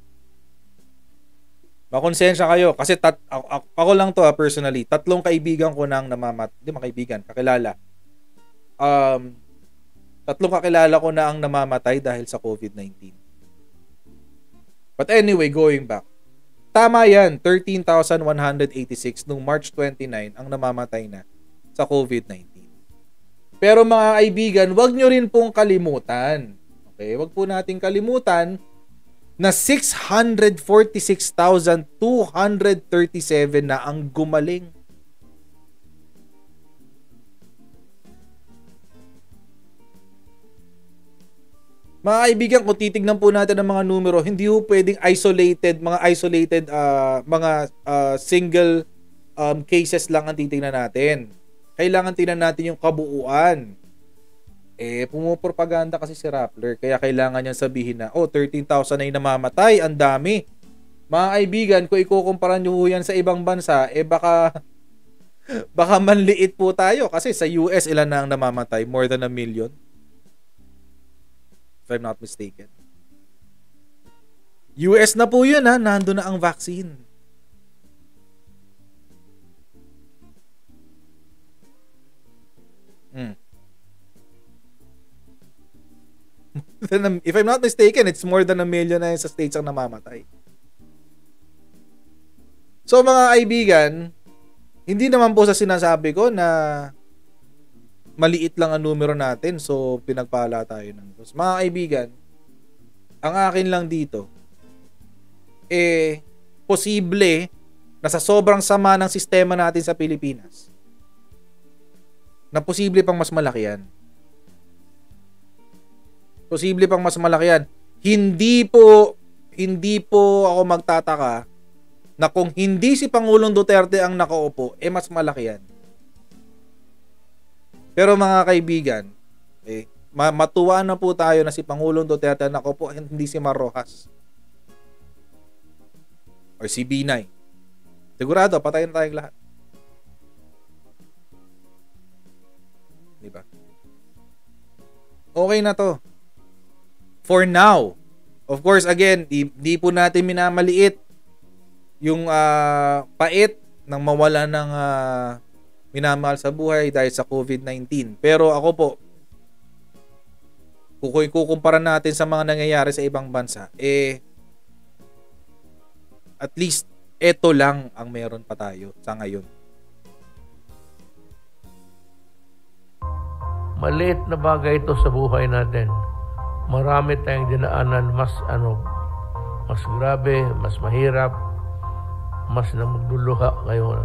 Makonsensya kayo. Kasi tat, ako, ako lang to ha, personally. Tatlong kaibigan ko nang namamatay. Hindi mga kaibigan, kakilala. Um, tatlong kakilala ko na ang namamatay dahil sa COVID nineteen. But anyway, going back. Tama yan, thirteen thousand one hundred eighty-six nung March twenty-ninth ang namamatay na sa COVID nineteen. Pero mga kaibigan, wag nyo rin pong kalimutan. Okay, wag po nating kalimutan na six hundred forty-six thousand two hundred thirty-seven na ang gumaling. Mga kaibigan, kung titignan po natin ang mga numero, hindi po pwedeng isolated, mga isolated, uh, mga uh, single um, cases lang ang titignan natin. Kailangan tingnan natin yung kabuuan. Eh, pumupropaganda kasi si Rappler, kaya kailangan niyang sabihin na, oh, thirteen thousand na yung namamatay, ang dami. Mga kaibigan, kung ikukumpara nyo yan sa ibang bansa, eh baka, baka manliit po tayo. Kasi sa U S, ilan na ang namamatay? More than a million. If I'm not mistaken. U S na po yun ha, nandun na ang vaccine. Hmm. If I'm not mistaken, it's more than a million na sa states ang namamatay. So mga kaibigan, hindi naman po sa sinasabi ko na maliit lang ang numero natin, so pinagpala tayo ng Diyos. Mga kaibigan, ang akin lang dito, eh, posible na sa sobrang sama ng sistema natin sa Pilipinas, na posible pang mas malaki yan. Posible pang mas malaki yan. Hindi po, hindi po ako magtataka na kung hindi si Pangulong Duterte ang nakaupo, eh mas malaki yan. Pero mga kaibigan, eh, matuwa na po tayo na si Pangulong Duterte na ako po, hindi si Mar Rojas. Or si Binay. Sigurado, patayin na tayong lahat. Diba? Okay na to. For now. Of course, again, di, di po natin minamaliit yung uh, pait ng mawala ng uh, minamahal sa buhay dahil sa COVID nineteen. Pero ako po, kung ikukumpara natin sa mga nangyayari sa ibang bansa, eh, at least, eto lang ang meron pa tayo sa ngayon. Maliit na bagay ito sa buhay natin. Marami tayong dinaanan mas ano, mas grabe, mas mahirap, mas na magluluha ngayon.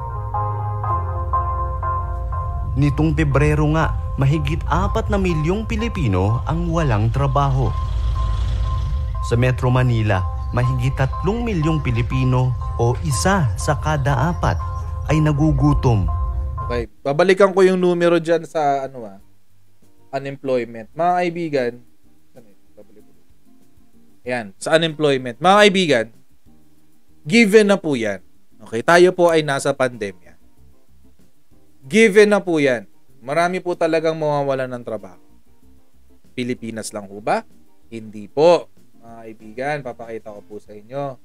Nitong Pebrero nga, mahigit apat na milyong Pilipino ang walang trabaho. Sa Metro Manila, mahigit tatlong milyong Pilipino o isa sa kada apat ay nagugutom. Okay, babalikan ko yung numero dyan sa ano ah, unemployment. Mga kaibigan, ayan, sa unemployment. Mga kaibigan, given na po yan. Okay, tayo po ay nasa pandemya. Given na po yan. Marami po talagang mawawalan ng trabaho. Pilipinas lang ho ba? Hindi po. Mga kaibigan, papakita ko po sa inyo.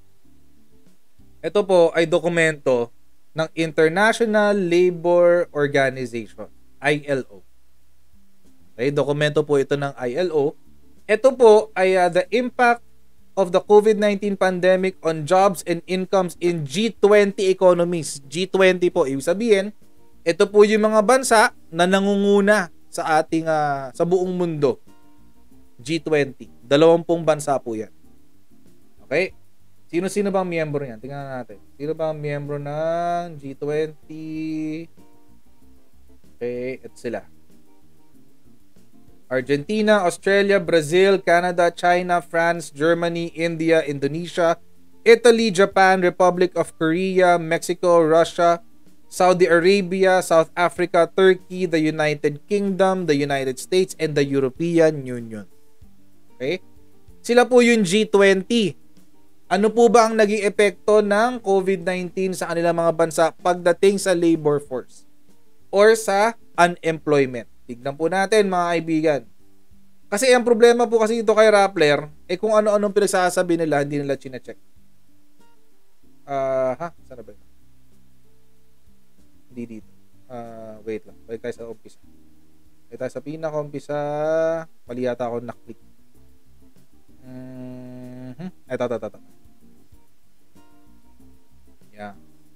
Ito po ay dokumento ng International Labor Organization, I L O. Okay, dokumento po ito ng I L O. Ito po ay uh, the impact of the COVID nineteen pandemic on jobs and incomes in G twenty economies. G twenty po, ibig sabihin, ito po yung mga bansa na nangunguna sa ating uh, sa buong mundo. G twenty. Dalawampung bansa po yan. Okay? Sino-sino bang miyembro niyan? Tingnan natin. Sino bang miyembro ng G twenty? Okay, ito sila. Argentina, Australia, Brazil, Canada, China, France, Germany, India, Indonesia, Italy, Japan, Republic of Korea, Mexico, Russia, Saudi Arabia, South Africa, Turkey, the United Kingdom, the United States, and the European Union. Okay? Sila po yung G twenty. Ano po ba ang naging epekto ng COVID nineteen sa kanilang mga bansa pagdating sa labor force or sa unemployment? Tignan po natin mga kaibigan. Kasi ang problema po kasi ito kay Rappler, eh kung ano-anong pinagsasabi nila, hindi nila chine-check. Ah, uh, ha? Saan ba ito? Hindi dito. Uh, wait lang. Balik tayo sa umpisa. Balik tayo sa pinaka-umpisa. Mali yata ako naklik. Mm-hmm. Ito, ito, ito, ito. Yeah.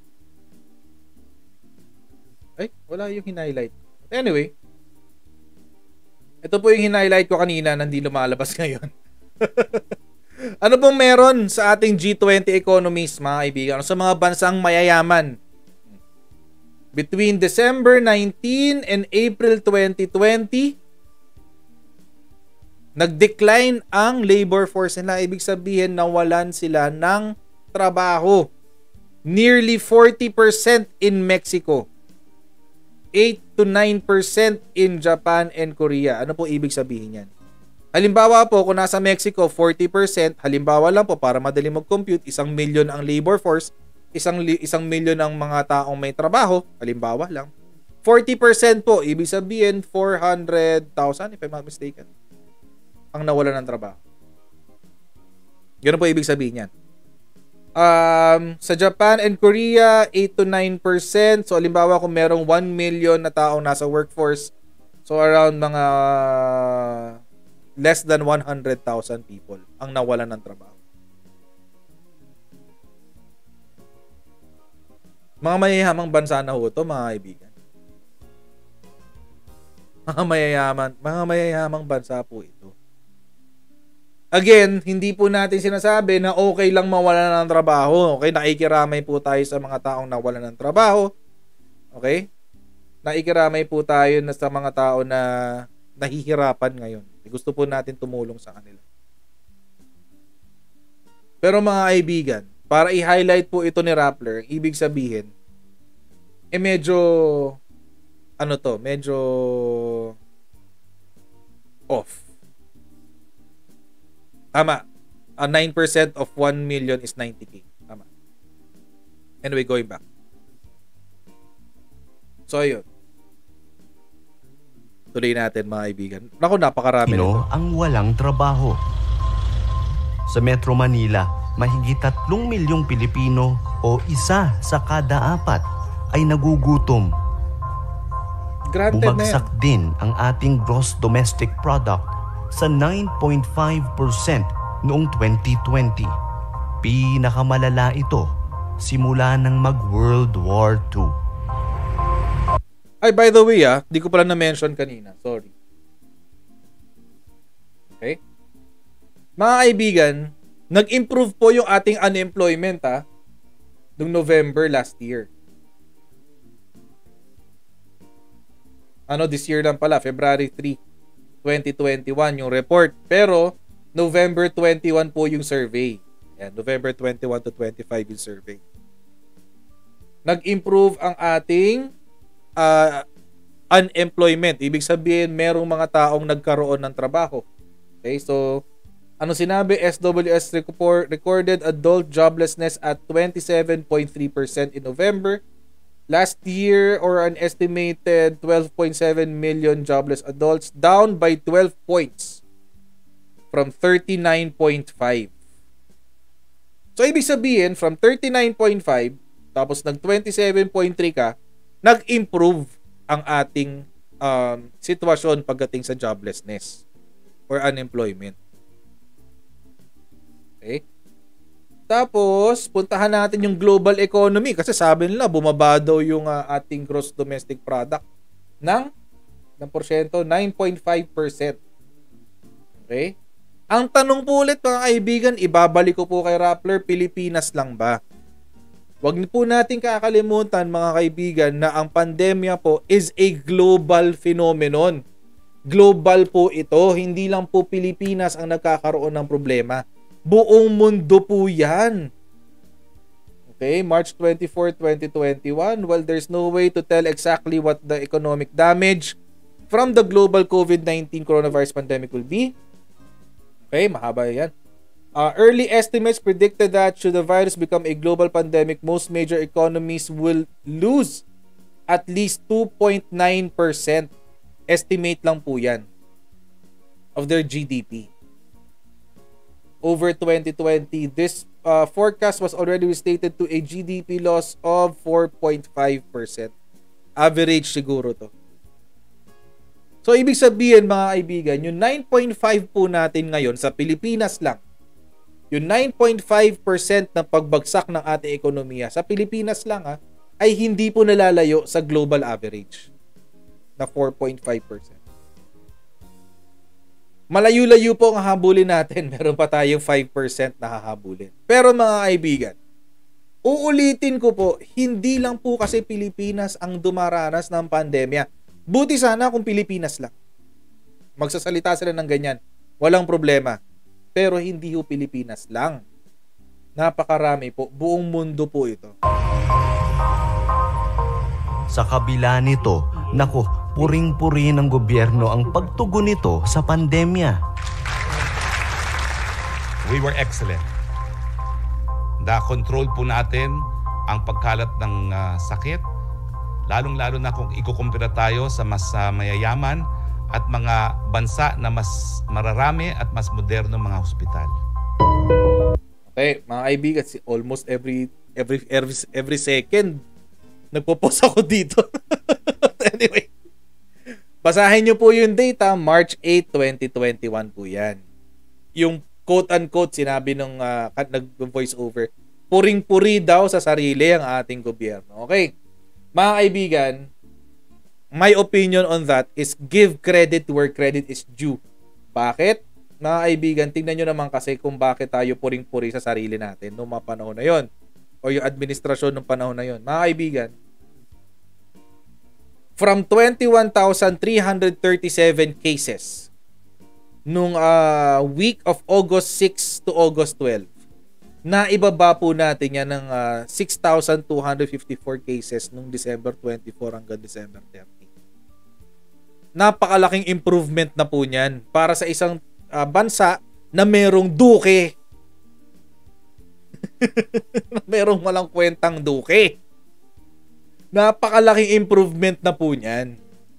Ay, wala yung hin-highlight. Anyway, ito po yung hin-highlight ko kanina na hindi lumalabas ngayon. Ano pong meron sa ating G twenty economies, mga kaibigan? Sa mga bansang mayayaman? Between December nineteenth and April twenty twenty, nag-decline ang labor force nila. Ibig sabihin, nawalan sila ng trabaho. Nearly forty percent in Mexico. eight to nine percent in Japan and Korea. Ano po ibig sabihin yan? Halimbawa po, kung nasa Mexico, forty percent, halimbawa lang po, para madali mag-compute, isang milyon ang labor force, isang, isang milyon ang mga taong may trabaho, halimbawa lang. forty percent po, ibig sabihin, four hundred thousand, if I'm not mistaken, ang nawala ng trabaho. Yun po ibig sabihin yan. Um, sa Japan and Korea, eight to nine percent. So, halimbawa kung merong one million na taong nasa workforce, so around mga less than one hundred thousand people ang nawalan ng trabaho. Mga mayayamang bansa na ho ito, mga kaibigan. Mga mayayaman, mga mayayamang bansa po ito. Again, hindi po natin sinasabi na okay lang mawala ng trabaho. Okay, nakikiramay po tayo sa mga taong nawalan ng trabaho. Okay? Nakikiramay po tayo na sa mga tao na nahihirapan ngayon. Gusto po natin tumulong sa kanila. Pero mga kaibigan, para i-highlight po ito ni Rappler, ibig sabihin, eh medyo, ano to, medyo off. Tama. Uh, nine percent of one million is ninety K. Tama. Anyway, going back. So, ayun. Tuloy natin, mga kaibigan. Naku, napakarami nito. Sino ang walang trabaho? Sa Metro Manila, mahigit tatlong milyong Pilipino o isa sa kada apat ay nagugutom. Granted Bumagsak na din ang ating gross domestic product sa nine point five percent noong twenty twenty. Pinakamalala ito simula nang mag-World War Two. Ay, by the way, ah, di ko pala na-mention kanina. Sorry. Okay? Mga kaibigan, nag-improve po yung ating unemployment, ah, noong November last year. Ano, this year lang pala, February third, twenty twenty-one yung report. Pero, November twenty-one po yung survey. Yan, November twenty-one to twenty-five yung survey. Nag-improve ang ating uh, unemployment. Ibig sabihin, merong mga taong nagkaroon ng trabaho. Okay, so, ano sinabi? S W S report, recorded adult joblessness at twenty-seven point three percent in November, Last year, or an estimated twelve point seven million jobless adults, down by twelve points from thirty-nine point five. So, ibig sabihin, from thirty-nine point five, tapos nag twenty-seven point three ka, nag-improve ang ating um, sitwasyon pagdating sa joblessness or unemployment. Okay? Tapos, puntahan natin yung global economy kasi sabi nila, bumaba daw yung uh, ating gross domestic product ng, ng porsyento, nine point five percent. Okay? Ang tanong po ulit mga kaibigan, ibabalik ko po kay Rappler, Pilipinas lang ba? Huwag po natin kakalimutan mga kaibigan na ang pandemya po is a global phenomenon. Global po ito, hindi lang po Pilipinas ang nagkakaroon ng problema. Buong mundo po yan. Okay, March twenty-fourth, twenty twenty-one. Well, there's no way to tell exactly what the economic damage from the global COVID nineteen coronavirus pandemic will be. Okay, mahaba yan. Uh, early estimates predicted that should the virus become a global pandemic, most major economies will lose at least two point nine percent. Estimate lang po yan of their G D P. Over twenty twenty, this uh, forecast was already restated to a G D P loss of four point five percent. Average siguro to. So, ibig sabihin mga kaibigan, yung nine point five po natin ngayon sa Pilipinas lang, yung nine point five percent na pagbagsak ng ating ekonomiya sa Pilipinas lang ha, ay hindi po nalalayo sa global average na four point five percent. Malayo-layo po ang hahabulin natin. Meron pa tayong five percent na hahabulin. Pero mga kaibigan, uulitin ko po, hindi lang po kasi Pilipinas ang dumaranas ng pandemya. Buti sana kung Pilipinas lang. Magsasalita sila ng ganyan. Walang problema. Pero hindi po Pilipinas lang. Napakarami po. Buong mundo po ito. Sa kabila nito, nako, puring-puri ng gobyerno ang pagtugon nito sa pandemya. We were excellent. Na-control po natin ang pagkalat ng uh, sakit, lalong-lalo na kung ikukumpira tayo sa mas uh, mayayaman at mga bansa na mas mararami at mas moderno mga hospital. Okay, mga kaibigan, si almost every every every every second nagpo-post ako dito. Anyway, basahin nyo po yung data, March eighth, twenty twenty-one po yan. Yung quote-unquote sinabi ng uh, nag-voice over, puring-puri daw sa sarili ang ating gobyerno. Okay, mga kaibigan, my opinion on that is give credit where credit is due. Bakit? Mga kaibigan, tingnan nyo naman kasi kung bakit tayo puring-puri sa sarili natin noong mga panahon na yon o yung administrasyon ng panahon na yon. Mga kaibigan, from twenty-one thousand three hundred thirty-seven cases nung uh, week of August sixth to August twelfth, na ibaba po natin yan ng uh, six thousand two hundred fifty-four cases nung December twenty-fourth hanggang December thirtieth. Napakalaking improvement na po niyan para sa isang uh, bansa na merong duke. Merong walang kwentang duke. Napakalaking improvement na po niyan.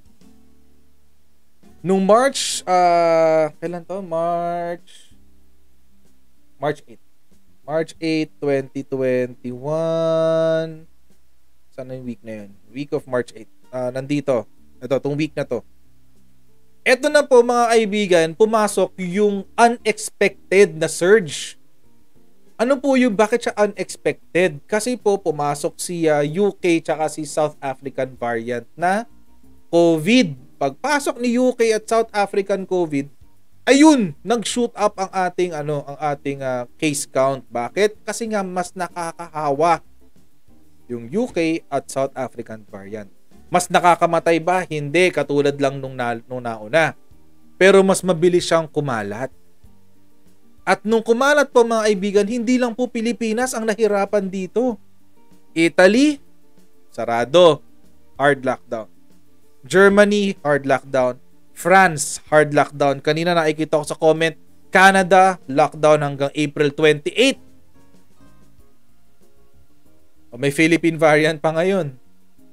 Nung March, uh, kailan to? March, March eighth. March eighth, twenty twenty-one. Saan na yung week na yun? Week of March eighth. Uh, nandito. Ito, itong week na to. Ito na po mga kaibigan, pumasok yung unexpected na surge. Ano po yung bakit siya unexpected? Kasi po pumasok si uh, U K tsaka si South African variant na COVID. Pagpasok ni U K at South African COVID, ayun, nag-shoot up ang ating ano, ang ating uh, case count. Bakit? Kasi nga mas nakakahawa yung U K at South African variant. Mas nakakamatay ba? Hindi, katulad lang nung, na, nung nauna. Pero mas mabilis siyang kumalat. At nung kumalat po mga kaibigan, hindi lang po Pilipinas ang nahirapan dito. Italy, sarado, hard lockdown. Germany, hard lockdown. France, hard lockdown. Kanina nakikita ko sa comment, Canada, lockdown hanggang April twenty-eighth. O may Philippine variant pa ngayon.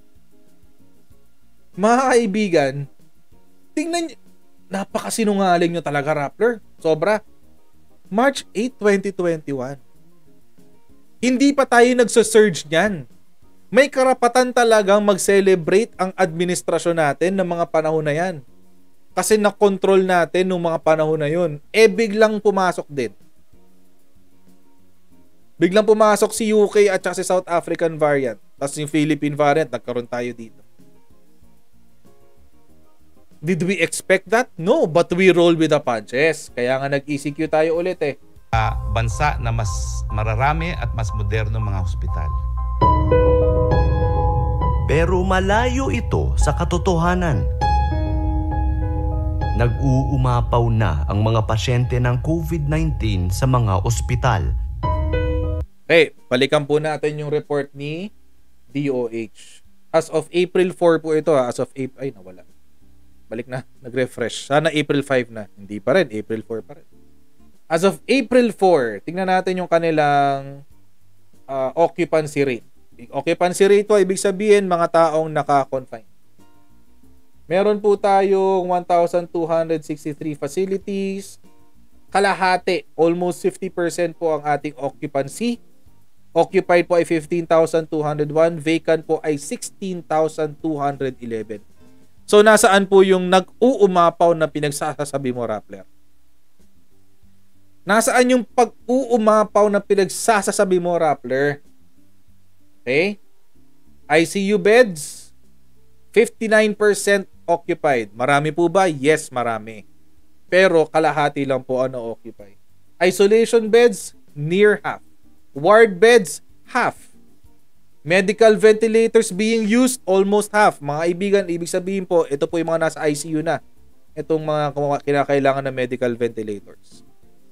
Mga kaibigan, tingnan nyo, napakasinungaling nyo talaga, Rappler. Sobra. March eighth, twenty twenty-one. Hindi pa tayo nagsasurge niyan. May karapatan talagang mag-celebrate ang administrasyon natin ng mga panahon na yan. Kasi na-control natin ng mga panahon na yun. Eh, biglang pumasok din. Biglang pumasok si U K at saka si South African variant. Tapos yung Philippine variant, nagkaroon tayo dito. Did we expect that? No, but we roll with the punches. Kaya nga nag-E C Q tayo ulit eh. Uh, bansa na mas mararami at mas moderno mga hospital. Pero malayo ito sa katotohanan. Nag-uumapaw na ang mga pasyente ng COVID nineteen sa mga ospital. Okay, balikan po natin yung report ni D O H. As of April four po ito ha. As of April, ay nawala. Balik na, nag-refresh. Sana April five na. Hindi pa rin, April four pa rin. As of April four, tingnan natin yung kanilang uh, occupancy rate. Occupancy rate po, ibig sabihin mga taong naka-confine. Meron po tayong one thousand two hundred sixty-three facilities. Kalahati, almost fifty percent po ang ating occupancy. Occupied po ay fifteen thousand two hundred one. Vacant po ay sixteen thousand two hundred eleven. So, nasaan po yung nag-uumapaw na pinagsasabi mo, Rappler? Nasaan yung pag-uumapaw na pinagsasabi mo, Rappler? Okay? I C U beds, fifty-nine percent occupied. Marami po ba? Yes, marami. Pero kalahati lang po ano occupy. Isolation beds, near half. Ward beds, half. Medical ventilators being used, almost half. Mga kaibigan, ibig sabihin po, ito po yung mga nasa I C U na. Itong mga kinakailangan ng medical ventilators.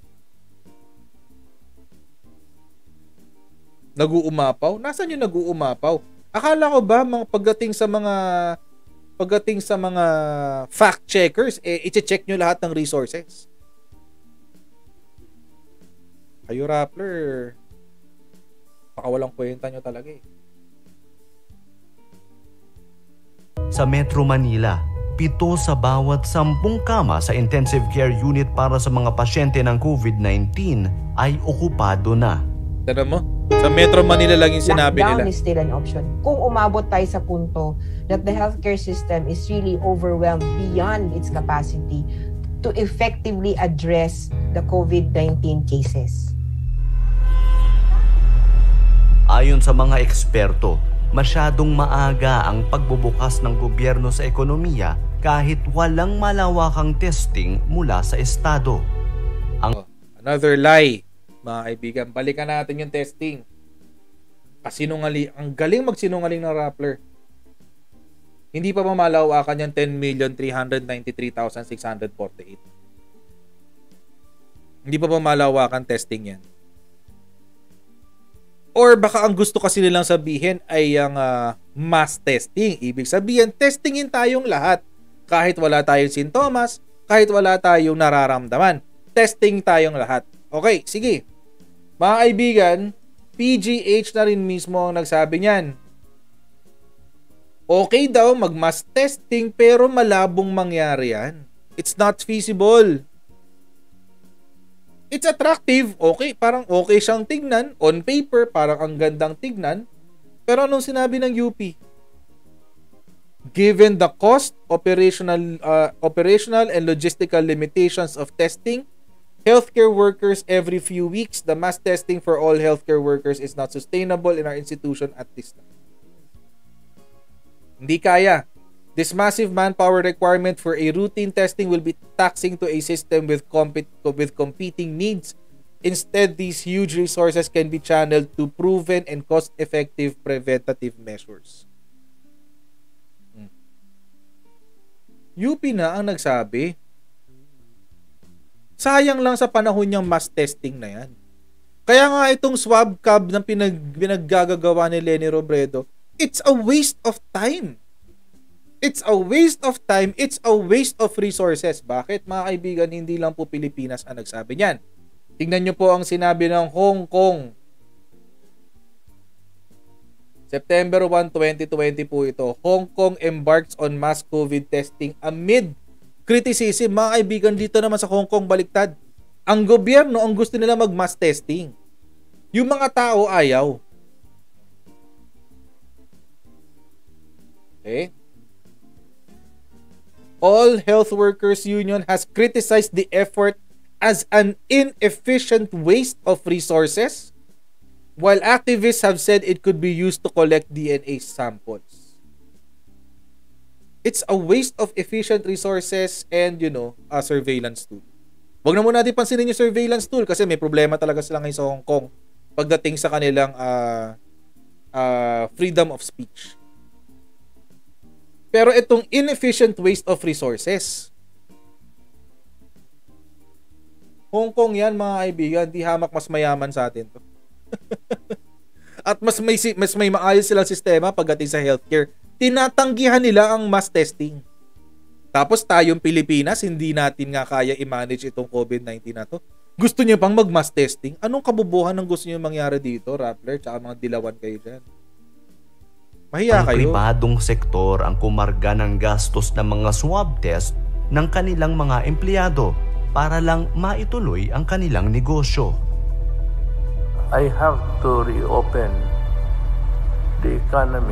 Nag-uumapaw? Nasaan yung nag-uumapaw? Akala ko ba mga pagdating sa mga pagdating sa mga fact checkers, eh i-check nyo lahat ng resources. Kayo, Rappler, baka walang kwenta nyo talaga eh. Sa Metro Manila, pito sa bawat sampung kama sa intensive care unit para sa mga pasyente ng COVID nineteen ay okupado na. Tara mo? Sa Metro Manila lang yung sinabi nila. Lockdown is still an option. Kung umabot tayo sa punto that the healthcare system is really overwhelmed beyond its capacity to effectively address the COVID nineteen cases. Ayon sa mga eksperto, masyadong maaga ang pagbubukas ng gobyerno sa ekonomiya kahit walang malawakang testing mula sa estado. Ang oh, another lie, mga kaibigan. Balikan natin yung testing. Kasinungaling, ang galing magsinungaling ng Rappler. Hindi pa mamalawakan yung ten million three hundred ninety-three thousand six hundred forty-eight. Hindi pa mamalawakan testing yan. Or baka ang gusto kasi nilang sabihin ay ang uh, mass testing. Ibig sabihin, testingin tayong lahat. Kahit wala tayong sintomas, kahit wala tayong nararamdaman. Testing tayong lahat. Okay, sige. Mga kaibigan, P G H na rin mismo ang nagsabi niyan. Okay daw mag-mass testing pero malabong mangyari yan. It's not feasible. It's attractive, okay, parang okay siyang tignan. On paper, parang ang gandang tignan. Pero anong sinabi ng U P? Given the cost, operational, uh, operational and logistical limitations of testing, healthcare workers every few weeks, the mass testing for all healthcare workers is not sustainable in our institution at this time. Hindi kaya. This massive manpower requirement for a routine testing will be taxing to a system with, compet- with competing needs. Instead, these huge resources can be channeled to proven and cost-effective preventative measures. Hmm. U P na ang nagsabi. Sayang lang sa panahon niyang mass testing na yan. Kaya nga itong swab cab na pinag, pinaggagawa ni Leni Robredo, it's a waste of time. It's a waste of time. It's a waste of resources. Bakit, mga kaibigan? Hindi lang po Pilipinas ang nagsabi niyan. Tingnan nyo po ang sinabi ng Hong Kong. September first, twenty twenty po ito. Hong Kong embarks on mass COVID testing amid criticism. Mga kaibigan, dito naman sa Hong Kong baliktad. Ang gobyerno ang gusto nila mag-mass testing. Yung mga tao ayaw. Okay? All Health Workers Union has criticized the effort as an inefficient waste of resources, while activists have said it could be used to collect D N A samples. It's a waste of efficient resources and, you know, a surveillance tool. Huwag na muna natin pansinin yung surveillance tool kasi may problema talaga sila ngayon sa Hong Kong pagdating sa kanilang uh, uh, freedom of speech. Pero itong inefficient waste of resources, Hong Kong yan mga kaibigan, di hamak mas mayaman sa atin to. At mas may, mas may maayos silang sistema pagdating sa healthcare. Tinatanggihan nila ang mass testing. Tapos tayong Pilipinas, hindi natin nga kaya i-manage itong COVID nineteen na to. Gusto niyo pang mag-mass testing? Anong kabubuhan ng gusto niyo mangyari dito, Rappler? Tsaka mga dilawan kayo dyan. Mahiya Ang kayo. pribadong sektor ang kumarga ng gastos ng mga swab test ng kanilang mga empleyado para lang maituloy ang kanilang negosyo. I have to reopen the economy.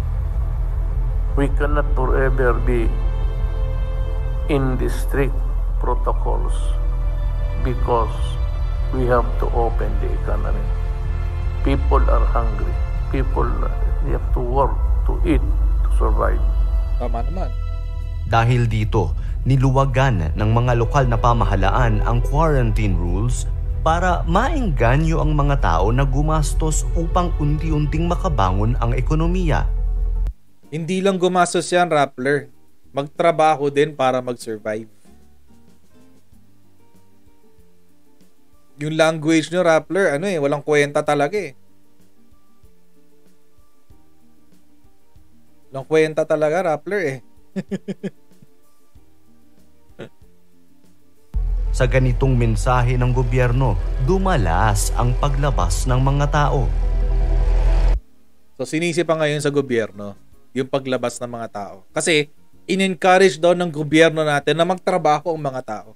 We cannot forever be in the strict protocols because we have to open the economy. People are hungry. People they have to work, to eat, to survive. Tama naman. Dahil dito, niluwagan ng mga lokal na pamahalaan ang quarantine rules para maengganyo ang mga tao na gumastos upang unti-unting makabangon ang ekonomiya. Hindi lang gumastos yan, Rappler. Magtrabaho din para mag-survive. Yung language nyo, Rappler, ano eh, walang kwenta talaga eh. Walang kwenta talaga, Rappler eh. Sa ganitong mensahe ng gobyerno, dumalas ang paglabas ng mga tao. So sinisi pa ngayon sa gobyerno yung paglabas ng mga tao. Kasi in-encourage daw ng gobyerno natin na magtrabaho ang mga tao.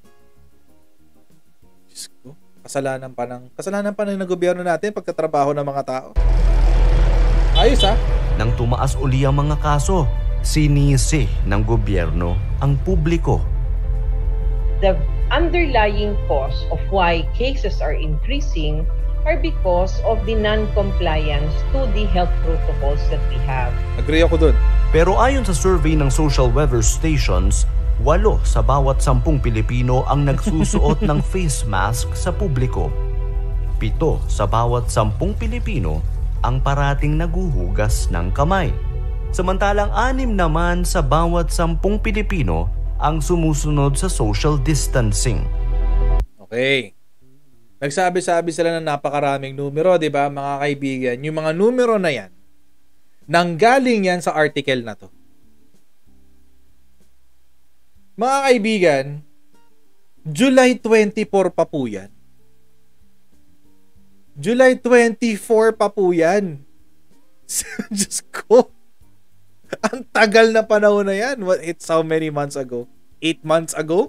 Diyos ko, kasalanan pa ng, kasalanan pa ng gobyerno natin pagtatrabaho ng mga tao. Ayos ha? Nang tumaas uli ang mga kaso, sinisi ng gobyerno ang publiko. The underlying cause of why cases are increasing are because of the non-compliance to the health protocols that we have. Agree ako dun. Pero ayon sa survey ng social weather stations, walo sa bawat sampung Pilipino ang nagsusuot ng face mask sa publiko. Pito sa bawat sampung Pilipino ang parating naguhugas ng kamay. Samantalang anim naman sa bawat sampung Pilipino ang sumusunod sa social distancing. Okay. Nagsabi-sabi sila ng napakaraming numero, di ba mga kaibigan? Yung mga numero na yan, nanggaling yan sa article na to. Mga kaibigan, July twenty-four pa po yan. July twenty-four pa po yan. Diyos ko. Ang tagal na panahon na yan. What, it's how many months ago? Eight months ago?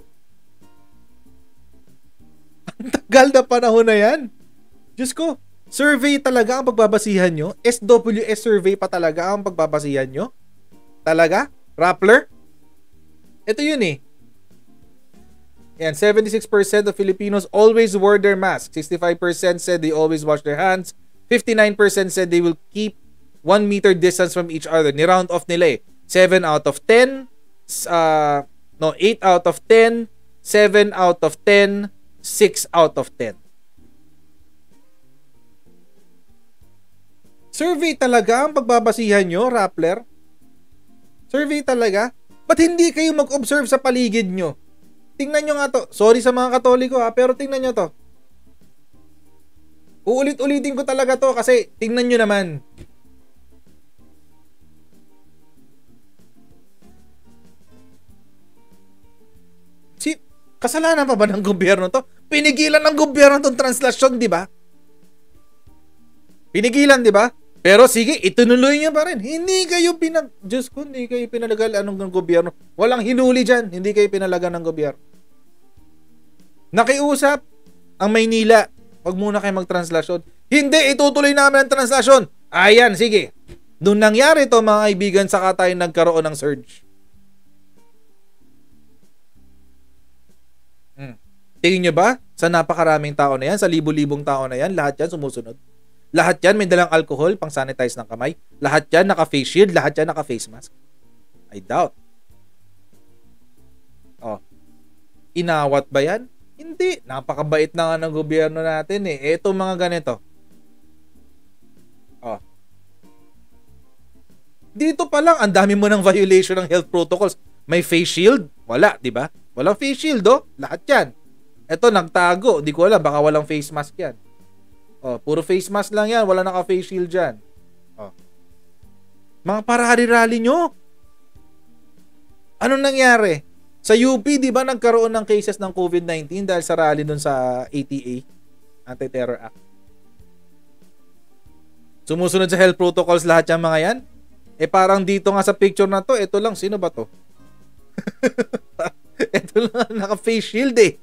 Ang tagal na panahon na yan. Diyos ko. Survey talaga ang pagbabasihan nyo? S W S survey pa talaga ang pagbabasihan nyo? Talaga? Rappler? Ito yun eh. Yan, seventy-six percent of Filipinos always wore their mask. sixty-five percent said they always wash their hands. fifty-nine percent said they will keep one meter distance from each other. Ni-round off nila eh. seven out of ten. Uh, no, eight out of ten. seven out of ten. six out of ten. Survey talaga ang pagbabasihan nyo, Rappler? Survey talaga? Ba't hindi kayo mag-observe sa paligid nyo? Tingnan nyo nga to. Sorry sa mga Katoliko ha, pero tingnan nyo to. Uulit-ulitin ko talaga to kasi tingnan nyo naman. Si, kasalanan pa ba ng gobyerno to? Pinigilan ng gobyerno tong translasyon, di ba? Pinigilan, di ba? Pero sige, itunuloy niyo pa rin. Hindi kayo pinag... Diyos ko, hindi kayo pinalagal anong ng gobyerno. Walang hinuli dyan. Hindi kayo pinalagan ng gobyerno. Nakiusap ang Maynila. Huwag muna kayo mag-translasyon. Hindi, itutuloy namin ang translasyon. Ayan, sige. Doon nangyari to mga kaibigan, saka tayo nagkaroon ng surge. Hmm. Tingin nyo ba? Sa napakaraming tao na yan, sa libo-libong tao na yan, lahat yan sumusunod. Lahat yan may dalang alcohol, pang sanitize ng kamay. Lahat yan naka-face shield, lahat yan naka-face mask. I doubt. Oh. Inawat ba yan? Hindi. Napakabait na nga ng gobyerno natin eh. Ito mga ganito. Oh. Dito pa lang, ang dami mo ng violation ng health protocols. May face shield? Wala, di ba? Walang face shield, oh. Lahat yan. Ito, nagtago. Di ko alam, baka walang face mask yan. Oh, puro face mask lang yan. Wala naka-face shield dyan. Oh. Mga parari-rally nyo. Anong nangyari? Sa U P, di ba, nagkaroon ng cases ng COVID nineteen dahil sa rally dun sa A T A, Anti-Terror Act. Sumusunod sa health protocols lahat yung mga yan. Eh parang dito nga sa picture na to, ito lang, sino ba to? Ito lang, naka-face shield eh.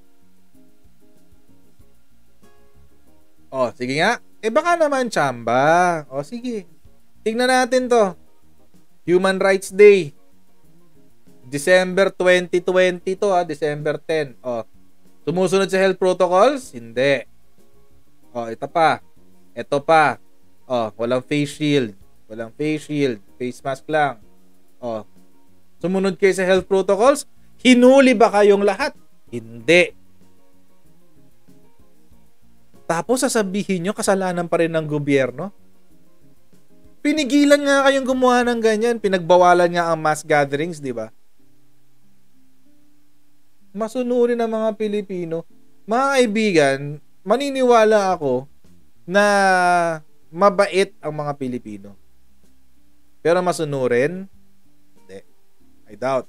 Oh, sige nga. Eh baka naman tsamba. Oh, sige. Tingnan natin to. Human Rights Day. December twenty twenty to ha, December tenth. Oh. Sumusunod sa health protocols? Hindi. Oh, ito pa. Ito pa. Oh, walang face shield. Walang face shield. Face mask lang. Oh. Sumunod kayo sa health protocols? Hinuli ba kayong lahat? Hindi. Tapos sasabihin nyo, kasalanan pa rin ng gobyerno? Pinigilan nga kayong gumawa ng ganyan. Pinagbawalan nga ang mass gatherings, di ba? Masunurin ng mga Pilipino. Mga kaibigan, maniniwala ako na mabait ang mga Pilipino. Pero masunurin? Hindi. I doubt.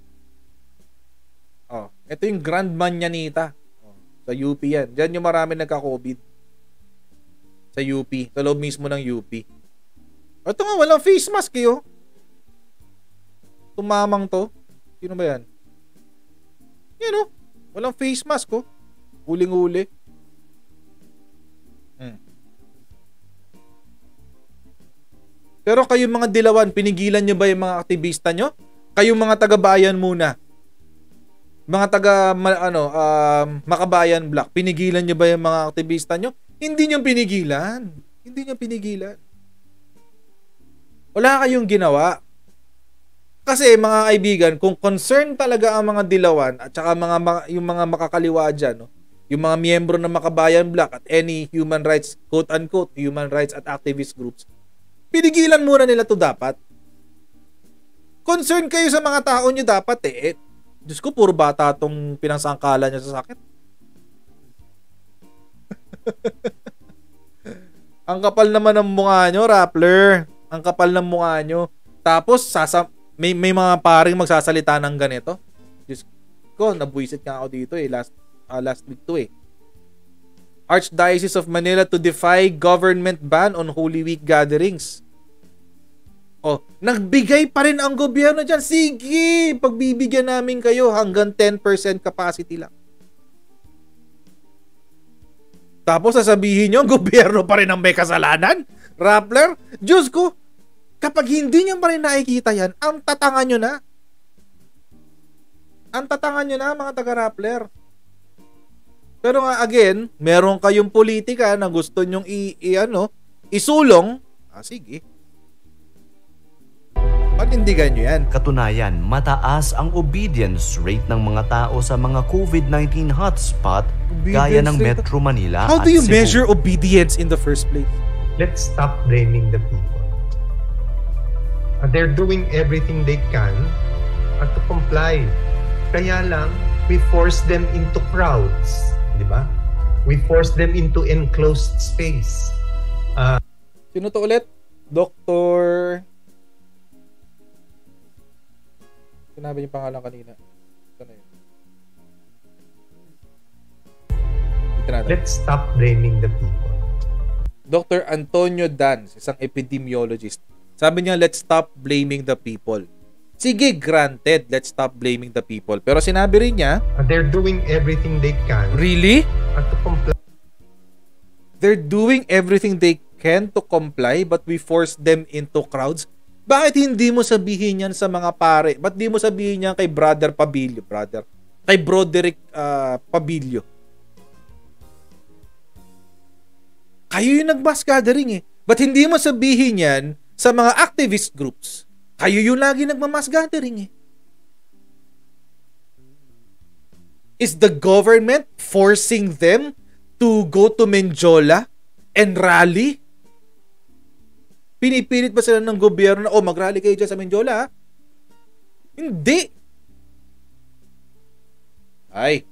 Oh, ito yung Grand Manyanita. Sa U P yan. Diyan yung marami nagka-COVID. Sa U P. Sa loob mismo ng U P. Ito nga, walang face mask eh, oh. Tumamang to. Sino ba yan? Yan, oh. Walang face mask, oh. Uling-uli. Hmm. Pero kayong mga dilawan, pinigilan nyo ba yung mga aktivista nyo? Kayong mga taga-bayan muna. Mga taga ano um, Makabayan Black, pinigilan nyo ba yung mga aktivista nyo? Hindi nyo pinigilan. Hindi nyo pinigilan. Wala kayong ginawa. Kasi mga kaibigan, kung concern talaga ang mga dilawan at saka mga, mga yung mga makakaliwa dyan, no? Yung mga miyembro ng Makabayan Black at any human rights, quote-unquote, human rights at activist groups, pinigilan muna nila to dapat. Concern kayo sa mga tao nyo dapat eh. Diyos ko, puro bata tong pinangsangkala niya sa sakit. Ang kapal naman ng mukha nyo, Rappler. Ang kapal ng mukha nyo. Tapos, sasa may, may mga paring magsasalita ng ganito. Diyos ko, nabuisit nga ako dito eh. Last, uh, last week to eh. Archdiocese of Manila to defy government ban on Holy Week gatherings. Oh, nagbigay pa rin ang gobyerno dyan. Sige, pagbibigyan namin kayo hanggang ten percent capacity lang. Tapos sasabihin nyo, gobyerno pa rin ang may kasalanan? Rappler? Diyos ko, kapag hindi nyo pa rin nakikita yan, ang tatangan nyo na. Ang tatangan nyo na, mga taga-Rappler. Pero nga, again, meron kayong politika na gusto nyong i, i ano, isulong. Ah, sige. Panindigan nyo yan. Katunayan, mataas ang obedience rate ng mga tao sa mga COVID nineteen hotspot gaya ng Metro Manila How at do you Cebu. measure obedience in the first place? Let's stop blaming the people. Uh, they're doing everything they can uh, to comply. Kaya lang, we force them into crowds. Di ba? We force them into enclosed space. Uh, Sino to ulit? Doctor Sinabi niyo pangalan kanina. Ito na yun. Let's stop blaming the people. Doctor Antonio Dans, isang epidemiologist. Sabi niya, let's stop blaming the people. Sige, granted, let's stop blaming the people. Pero sinabi rin niya, they're doing everything they can. Really? At to comply. They're doing everything they can to comply, but we force them into crowds. Bakit hindi mo sabihin yan sa mga pare? Ba't di mo sabihin yan kay Brother Pabilio? Brother? Kay Broderick uh, Pabilio? Kayo yung nag-mass gathering eh. Ba't hindi mo sabihin yan sa mga activist groups? Kayo yung lagi nagma-mass gathering eh. Is the government forcing them to go to Menjola and rally? Pinipilit ba sila ng gobyerno na, oh, mag-rally kayo dyan sa Menjola? Ha? Hindi. Ay.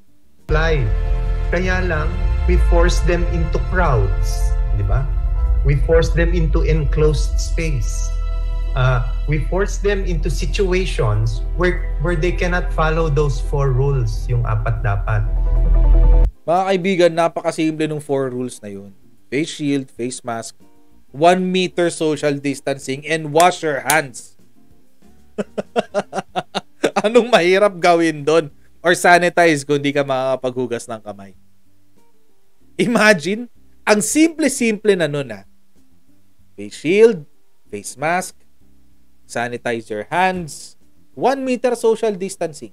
Kaya lang, we force them into crowds. Di ba? We force them into enclosed space. Uh, we force them into situations where where they cannot follow those four rules, yung apat dapat. Mga kaibigan, napakasimple ng four rules na yun. Face shield, face mask, one meter social distancing, and wash your hands. Anong mahirap gawin doon? Or sanitize kung di ka makakapaghugas ng kamay. Imagine, ang simple-simple na nun ah. Face shield, face mask, sanitize your hands, one meter social distancing.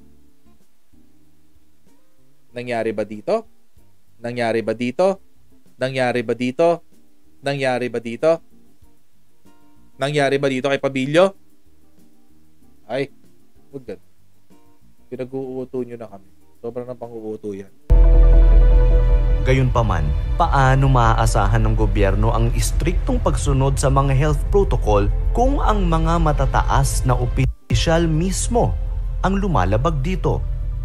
Nangyari ba dito? Nangyari ba dito? Nangyari ba dito? Nangyari ba dito? Nangyari ba dito kay Pabilio? Ay, huwag ganun. Pinag-uuto nyo na kami. Sobrang ng pang-uuto yan. Gayunpaman, paano maaasahan ng gobyerno ang istriktong pagsunod sa mga health protocol kung ang mga matataas na opisyal mismo ang lumalabag dito?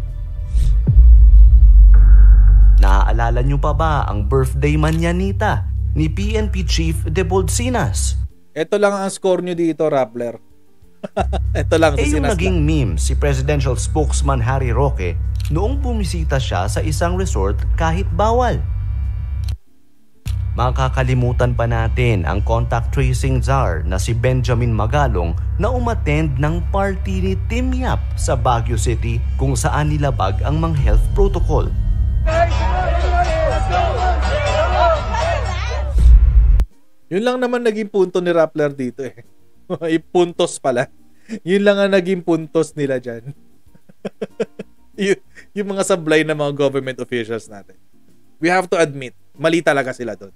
Naaalala nyo pa ba ang birthday manyanita ni P N P Chief De Bolsinas? Ito lang ang score nyo dito, Rappler. Ito lang. Eh yung naging meme si Presidential Spokesman Harry Roque noong bumisita siya sa isang resort kahit bawal. Makakalimutan pa natin ang contact tracing czar na si Benjamin Magalong na umattend ng party ni Team Yap sa Baguio City kung saan nilabag ang mga health protocol. Yun lang naman naging punto ni Rappler dito eh. Puntos pala. Yun lang ang naging puntos nila dyan. y- yung mga sablay na mga government officials natin. We have to admit, mali talaga sila doon.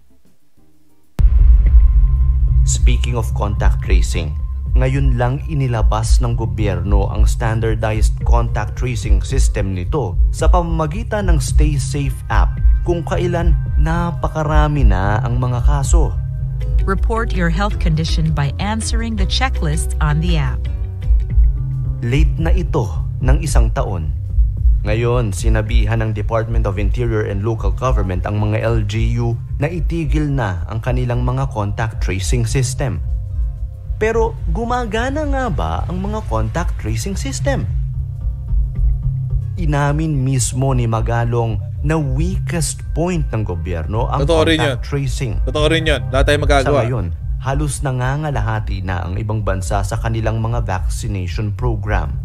Speaking of contact tracing, ngayon lang inilabas ng gobyerno ang standardized contact tracing system nito sa pamamagitan ng Stay Safe app kung kailan napakarami na ang mga kaso. Report your health condition by answering the checklist on the app. Late na ito ng isang taon. Ngayon, sinabihan ng Department of Interior and Local Government ang mga L G U na itigil na ang kanilang mga contact tracing system. Pero gumagana nga ba ang mga contact tracing system? Inamin mismo ni Magalong na weakest point ng gobyerno ang Totoo contact tracing. Totoo rin yun. Lahat tayo magagawa. Sa ngayon, halos nangangalahati na ang ibang bansa sa kanilang mga vaccination program.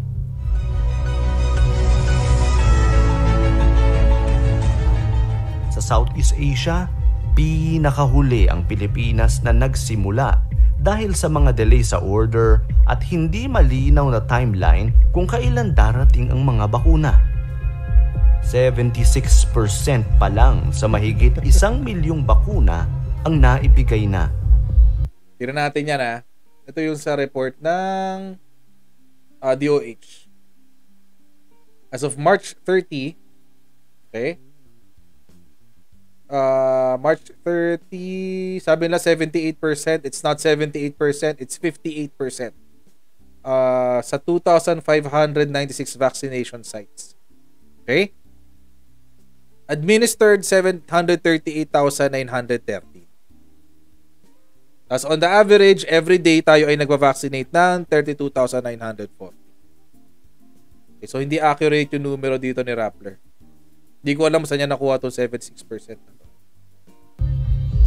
Sa Southeast Asia, pinakahuli ang Pilipinas na nagsimula dahil sa mga delay sa order at hindi malinaw na timeline kung kailan darating ang mga bakuna. seventy-six percent pa lang sa mahigit isang milyong bakuna ang naibigay na. Tira natin yan ha. Ito yung sa report ng uh, D O H. As of March thirtieth, okay? Uh, March thirtieth, sabi nila seventy-eight percent. It's not seventy-eight percent, it's fifty-eight percent. Uh, sa two thousand five hundred ninety-six vaccination sites. Okay? Administered seven hundred thirty-eight thousand nine hundred thirty. Tapos on the average, every day tayo ay nagva-vaccinate ng thirty-two thousand nine hundred forty. Okay, so hindi accurate yung numero dito ni Rappler. Hindi ko alam saan niya nakuha itong seventy-six percent.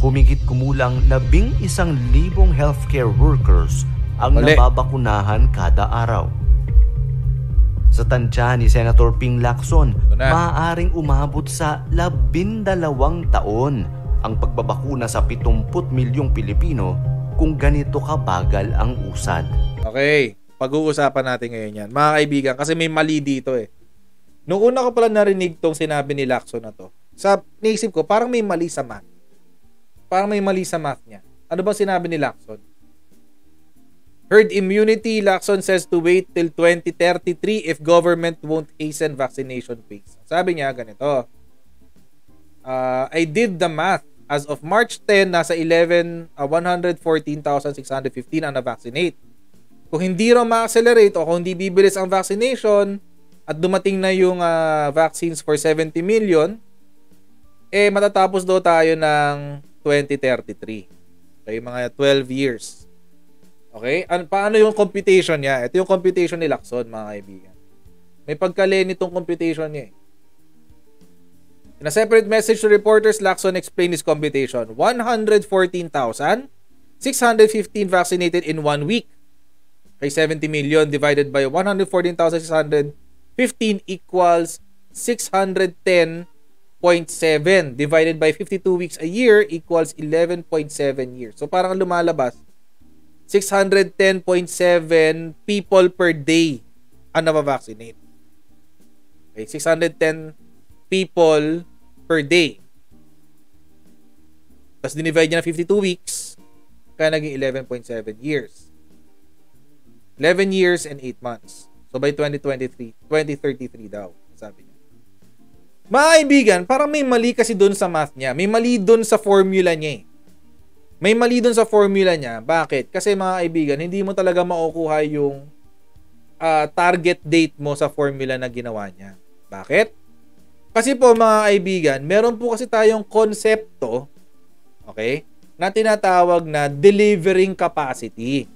humigit kumulang labing isang libong healthcare workers ang Mali. nababakunahan kada araw. Sa tansya ni Senator Ping Lacson, Ito na. maaaring umabot sa labindalawang taon ang pagbabakuna sa pitungput milyong Pilipino kung ganito kabagal ang usad. Okay, pag-uusapan natin ngayon yan. Mga kaibigan, kasi may mali dito eh. Nung una ko pala narinig tong sinabi ni Lacson na to, sa naisip ko, parang may mali sa math. Parang may mali sa math niya. Ano ba sinabi ni Lacson? Herd immunity, Lacson says to wait till twenty thirty-three if government won't hasten vaccination pace. Sabi niya ganito, uh, I did the math. As of March tenth, nasa eleven, uh, one hundred fourteen thousand six hundred fifteen ang na-vaccinate. Kung hindi raw ma-accelerate o kung hindi bibilis ang vaccination at dumating na yung uh, vaccines for seventy million, eh matatapos daw tayo ng twenty thirty-three. Okay, mga twelve years. Okay? An paano yung computation niya? Ito yung computation ni Lacson, mga kaibigan. May pagkali nitong computation niya eh. In a separate message to reporters, Lacson explained his computation. one hundred fourteen thousand six hundred fifteen vaccinated in one week. Okay, seventy million divided by one hundred fourteen thousand six hundred fifteen equals six hundred ten point seven divided by fifty-two weeks a year equals eleven point seven years. So parang lumalabas six hundred ten point seven people per day ang nabavaccinate. Okay, six hundred ten people per day. Tapos dinivide niya na fifty-two weeks, kaya naging eleven point seven years. eleven years and eight months. So by twenty twenty-three, twenty thirty-three daw, sabi niya. Mga kaibigan, parang may mali kasi doon sa math niya. May mali doon sa formula niya eh. May mali doon sa formula niya. Bakit? Kasi mga kaibigan, hindi mo talaga makukuha yung uh, target date mo sa formula na ginawa niya. Bakit? Kasi po mga kaibigan, meron po kasi tayong konsepto, okay, na tinatawag na delivering capacity.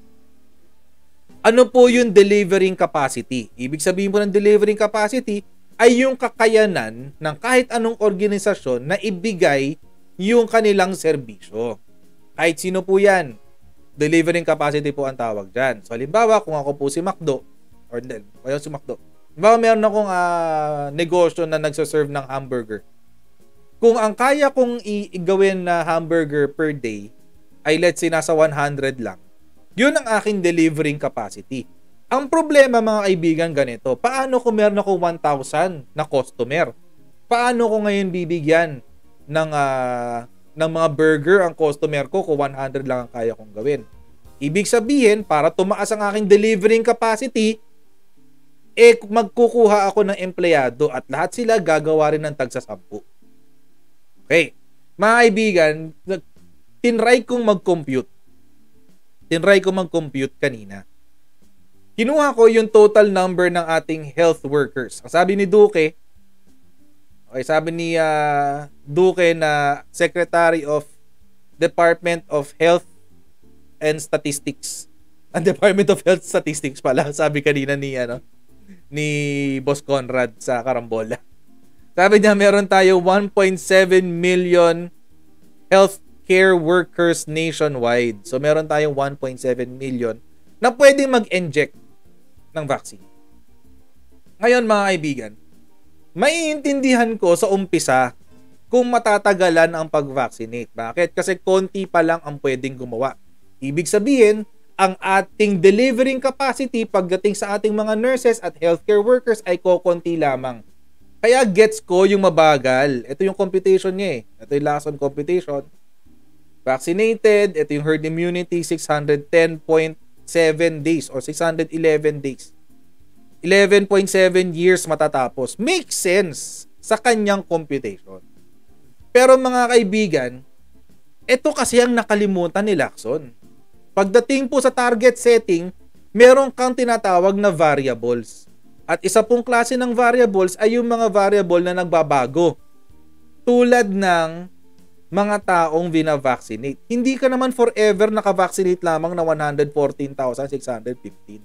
Ano po yung delivering capacity? Ibig sabihin po ng delivering capacity ay yung kakayanan ng kahit anong organisasyon na ibigay yung kanilang serbisyo. Kahit sino po yan, delivering capacity po ang tawag dyan. So halimbawa, kung ako po si McDo, or hindi, ayaw si McDo, halimbawa meron akong uh, negosyo na nagsaserve ng hamburger. Kung ang kaya kong i-gawin na hamburger per day ay let's say nasa one hundred lang, yun ang aking delivering capacity. Ang problema mga kaibigan ganito, paano kung meron ako one thousand na customer? Paano ko ngayon bibigyan ng, uh, ng mga burger ang customer ko kung one hundred lang ang kaya kong gawin? Ibig sabihin, para tumaas ang aking delivering capacity, eh magkukuha ako ng empleyado at lahat sila gagawa rin ng tagsasampu. Okay. Mga kaibigan, tinry kong mag-compute. Tinry kong mag-compute kanina. Kinuha ko yung total number ng ating health workers. Ang sabi ni Duque, okay, sabi ni uh, Duque na Secretary of Department of Health and Statistics. Ang Department of Health Statistics pala, sabi kanina ni ano, ni Boss Conrad sa Karambola. Sabi niya meron tayo one point seven million healthcare workers nationwide. So meron tayong one point seven million na pwedeng mag-inject ng vaccine. Ngayon mga kaibigan, maiintindihan ko sa umpisa kung matatagalan ang pag-vaccinate. Bakit? Kasi konti pa lang ang pwedeng gumawa. Ibig sabihin, ang ating delivering capacity pagdating sa ating mga nurses at healthcare workers ay kokonti lamang. Kaya gets ko yung mabagal. Ito yung computation niya eh. Ito yung Lacson computation. Vaccinated, ito yung herd immunity, six hundred ten point seven days or six hundred eleven days. eleven point seven years matatapos. Makes sense sa kanyang computation. Pero mga kaibigan, ito kasi ang nakalimutan ni Lacson. Pagdating po sa target setting, meron kang tinatawag na variables. At isa pong klase ng variables ay yung mga variable na nagbabago. Tulad ng mga taong vinavaccinate. Hindi ka naman forever nakavaccinate lamang na one hundred fourteen thousand six hundred fifteen.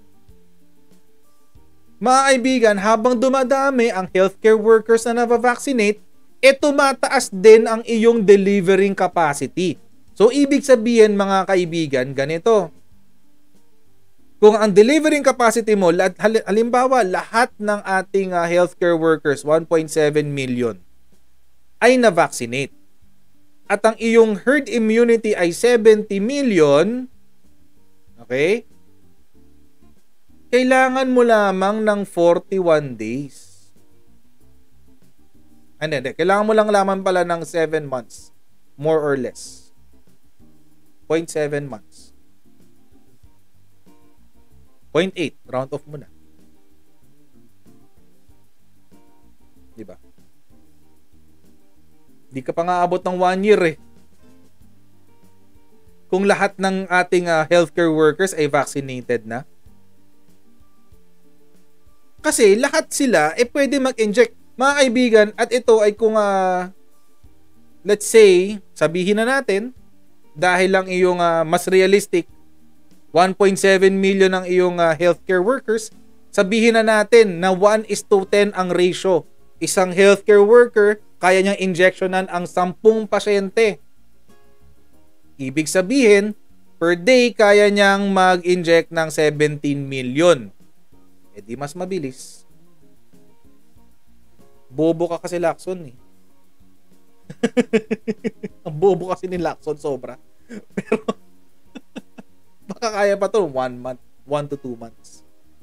Mga kaibigan, habang dumadami ang healthcare workers na navavaccinate, e tumataas din ang iyong delivering capacity. So, ibig sabihin mga kaibigan, ganito. Kung ang delivering capacity mo, halimbawa, lahat ng ating uh, healthcare workers, one point seven million, ay na-vaccinate. At ang iyong herd immunity ay seventy million, okay? Kailangan mo lamang ng forty-one days. Ano, hindi. Kailangan mo lang lamang pala ng seven months. More or less. zero point seven months. zero point eight. Round off mo na. Diba? Di ka pa nga abot ng one year eh. Kung lahat ng ating uh, healthcare workers ay vaccinated na. Kasi lahat sila eh pwede mag-inject. Mga kaibigan, at ito ay kung uh, let's say, sabihin na natin, dahil lang iyong uh, mas realistic, one point seven million ang iyong uh, healthcare workers, sabihin na natin na one is to ten ang ratio. Isang healthcare worker, kaya niyang injectionan ang sampung pasyente. Ibig sabihin, per day, kaya niyang mag-inject ng seventeen million. E di mas mabilis. Bobo ka kasi Lacson eh. Ang bobo kasi ni Lacson sobra. Pero baka kaya pa to one month, one to two months.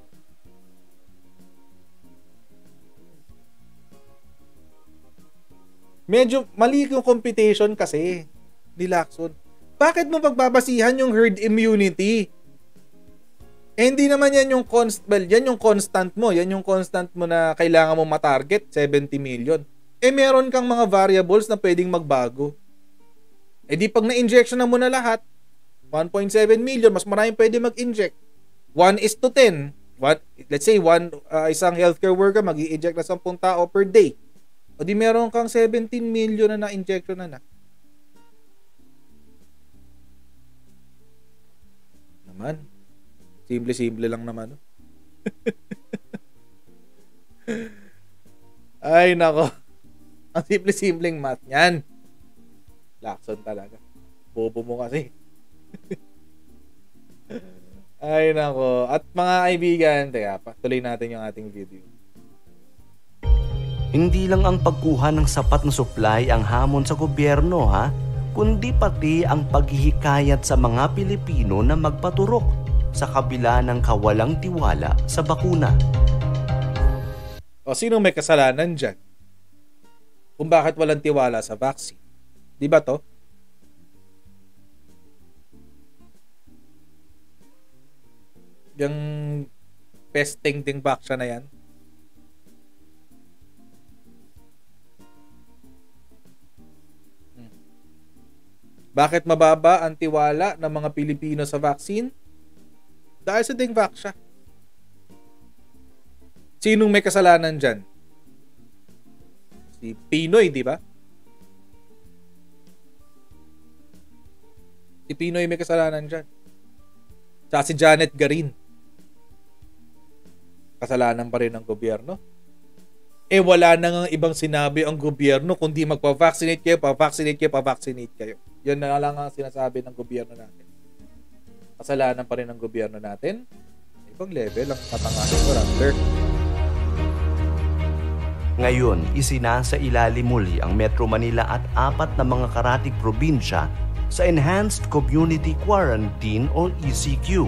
Medyo mali yung computation kasi ni Lacson. Bakit mo pagbabasihan yung herd immunity? Eh, hindi naman yan yung constant, well, yan yung constant mo. Yan yung constant mo na kailangan mo matarget, seventy million. Eh, meron kang mga variables na pwedeng magbago. Eh, di pag na-injection na mo na lahat, one point seven million, mas maraming pwede mag-inject. one is to ten. What, let's say, one, uh, isang healthcare worker mag-i-inject na ten tao per day. O di meron kang seventeen million na na-injection na na. Naman. Simple-simple lang naman. Ay, nako. Ang simple-simpleng math yan. Lacson talaga. Bobo mo kasi. Ay, nako. At mga kaibigan, teka pa, tuloy natin yung ating video. Hindi lang ang pagkuha ng sapat na supply ang hamon sa gobyerno, ha? Kundi pati ang paghihikayat sa mga Pilipino na magpaturok sa kabila ng kawalang tiwala sa bakuna. O sino may kasalanan dyan? Kung bakit walang tiwala sa vaccine? Di ba to? Yung pesting ding vaccine na yan. Hmm. Bakit mababa ang tiwala ng mga Pilipino sa vaccine? Dahil sa dingvax siya. Sinong may kasalanan dyan? Si Pinoy, di ba? Si Pinoy may kasalanan dyan. Tsaka si Janet Garin. Kasalanan pa rin ng gobyerno. Eh wala na nga ibang sinabi ang gobyerno kundi magpa-vaccinate kayo, pa-vaccinate kayo, pa-vaccinate kayo. Yun na lang ang sinasabi ng gobyerno natin. Kasalanan pa rin ng gobyerno natin. Ibang level ang katangahan ko, Raptor. Ngayon, isinasa ilalim muli ang Metro Manila at apat na mga karatig probinsya sa Enhanced Community Quarantine o E C Q.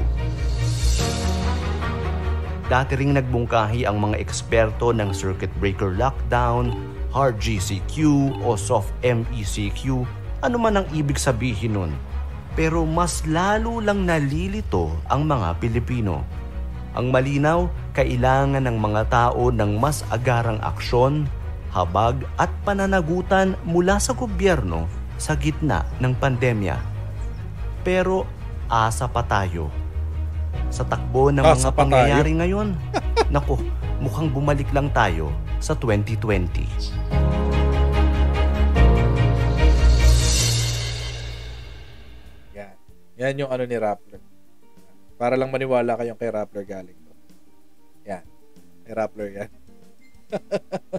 Dati ring nagbungkahi ang mga eksperto ng Circuit Breaker Lockdown, Hard G C Q o Soft M E C Q, ano man ang ibig sabihin nun. Pero mas lalo lang nalilito ang mga Pilipino. Ang malinaw, kailangan ng mga tao ng mas agarang aksyon, habag at pananagutan mula sa gobyerno sa gitna ng pandemya. Pero asa pa tayo. Sa takbo ng Asa mga pa pangyayari ngayon, naku, mukhang bumalik lang tayo sa twenty twenty. Yan yung ano ni Rappler. Para lang maniwala kayong kay Rappler galing to. Yan. Kay Rappler yan.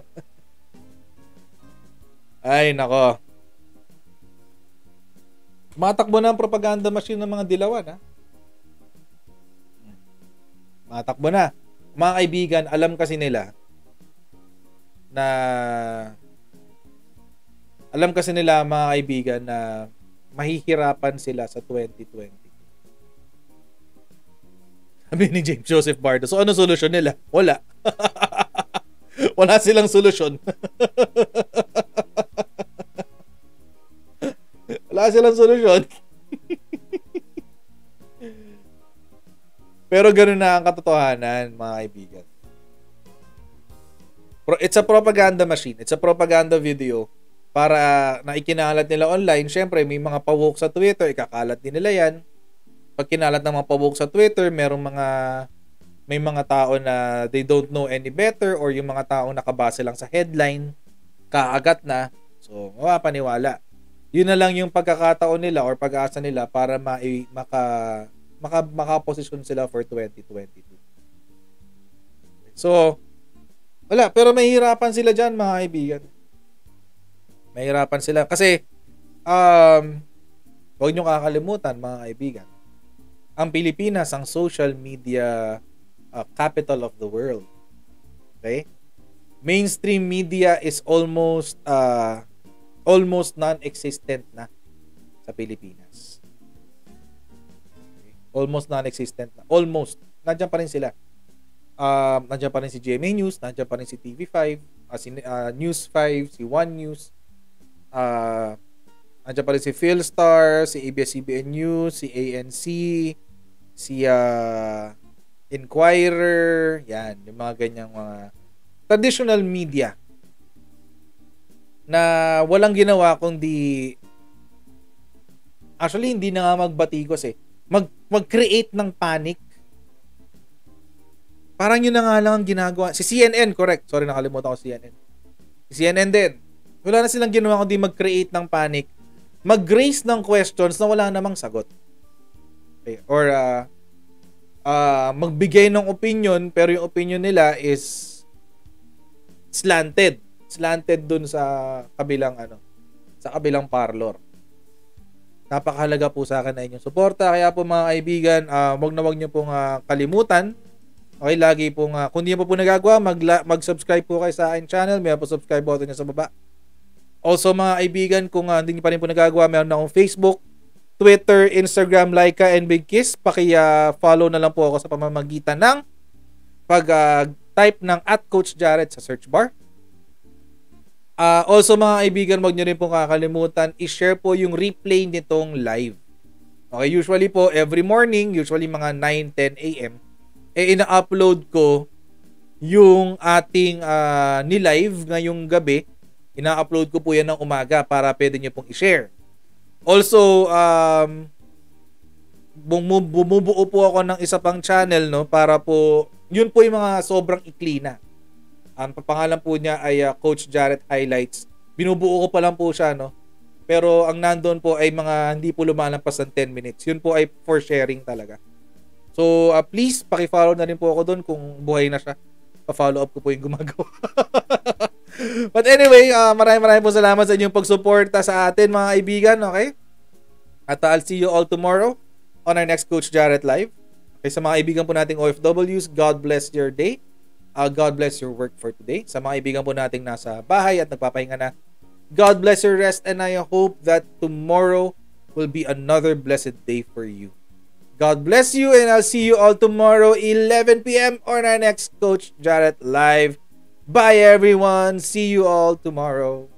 Ay, nako. Matakbo na ang propaganda machine ng mga dilawan, ha? Matakbo na. Mga kaibigan, alam kasi nila na alam kasi nila mga kaibigan na mahihirapan sila sa twenty twenty. Sabi ni James Joseph Bardo. So, ano solusyon nila? Wala. Wala silang solusyon. Wala silang solusyon. Pero ganoon na ang katotohanan, mga kaibigan. It's a propaganda machine. It's a propaganda video para na ikinalat nila online. Siyempre, may mga pawok sa Twitter. Ikakalat din nila yan. Pag kinalat ng mga pawok sa Twitter, merong mga may mga tao na they don't know any better or yung mga tao nakabase lang sa headline, kaagat na. So, mapapaniwala. Yun na lang yung pagkakataon nila or pag-aasa nila para ma maka maka makaposisyon sila for twenty twenty-two. So, wala. Pero mahihirapan sila dyan, mga kaibigan. Mahihirapan sila. Kasi, um, huwag nyo kakalimutan, mga kaibigan, ang Pilipinas, ang social media uh, capital of the world. Okay? Mainstream media is almost uh, almost non-existent na sa Pilipinas. Okay? Almost non-existent na. Almost. Nandiyan pa rin sila. Uh, nandiyan pa rin si G M A News, nandiyan pa rin si T V five, uh, si uh, News five, si One News, uh, nandiyan pa rin si Philstar, si A B S C B N News, si A N C, si uh, Inquirer, yan, yung mga ganyang mga traditional media na walang ginawa kundi actually hindi na nga magbatikos eh. Mag mag-create ng panic. Parang yun na nga lang ang ginagawa. Si C N N, correct. Sorry, nakalimutan ko si C N N. Si C N N din. Wala na silang ginawa kundi mag-create ng panic. Mag-raise ng questions na wala namang sagot. Okay. Or uh, uh, magbigay ng opinion pero yung opinion nila is slanted. Slanted dun sa kabilang ano, sa kabilang parlor. Napakahalaga po sa akin na inyong suporta. Kaya po mga kaibigan, uh, wag na wag niyo pong uh, kalimutan. Okay, lagi pong uh, kung hindi po po nagagawa, mag mag-subscribe po kayo sa akin channel. May po subscribe button niya sa baba. Also mga kaibigan, kung uh, hindi pa rin po nagagawa, meron na akong Facebook, Twitter, Instagram, Laika, and Big Kiss. Paki-follow uh, na lang po ako sa pamamagitan ng pag-type uh, ng at Coach Jared sa search bar. Uh, also mga kaibigan, wag nyo rin po kakalimutan, i-share po yung replay nitong live. Okay, usually po, every morning, usually mga nine ten a m, eh ina-upload ko yung ating uh, ni-live ngayong gabi. Ina-upload ko po yan ng umaga para pwede nyo pong i-share. Also, um, bumubuo po ako ng isa pang channel, no, para po, yun po yung mga sobrang ikli na. Ang pangalan po niya ay uh, Coach Jared Highlights. Binubuo ko pa lang po siya, no. Pero ang nandoon po ay mga hindi po lumalampas ng ten minutes. Yun po ay for sharing talaga. So, uh, please, paki-follow na rin po ako doon kung buhay na siya. Pa-follow up ko po yung gumagawa. But anyway, uh, maraming maraming po salamat sa inyong pagsuporta sa atin, mga kaibigan, okay? At uh, I'll see you all tomorrow on our next Coach Jared Live. Okay, sa mga kaibigan po nating O F Ws, God bless your day. Uh, God bless your work for today. Sa mga kaibigan po nating nasa bahay at nagpapahinga na, God bless your rest, and I hope that tomorrow will be another blessed day for you. God bless you, and I'll see you all tomorrow, eleven p m on our next Coach Jared Live. Bye, everyone. See you all tomorrow.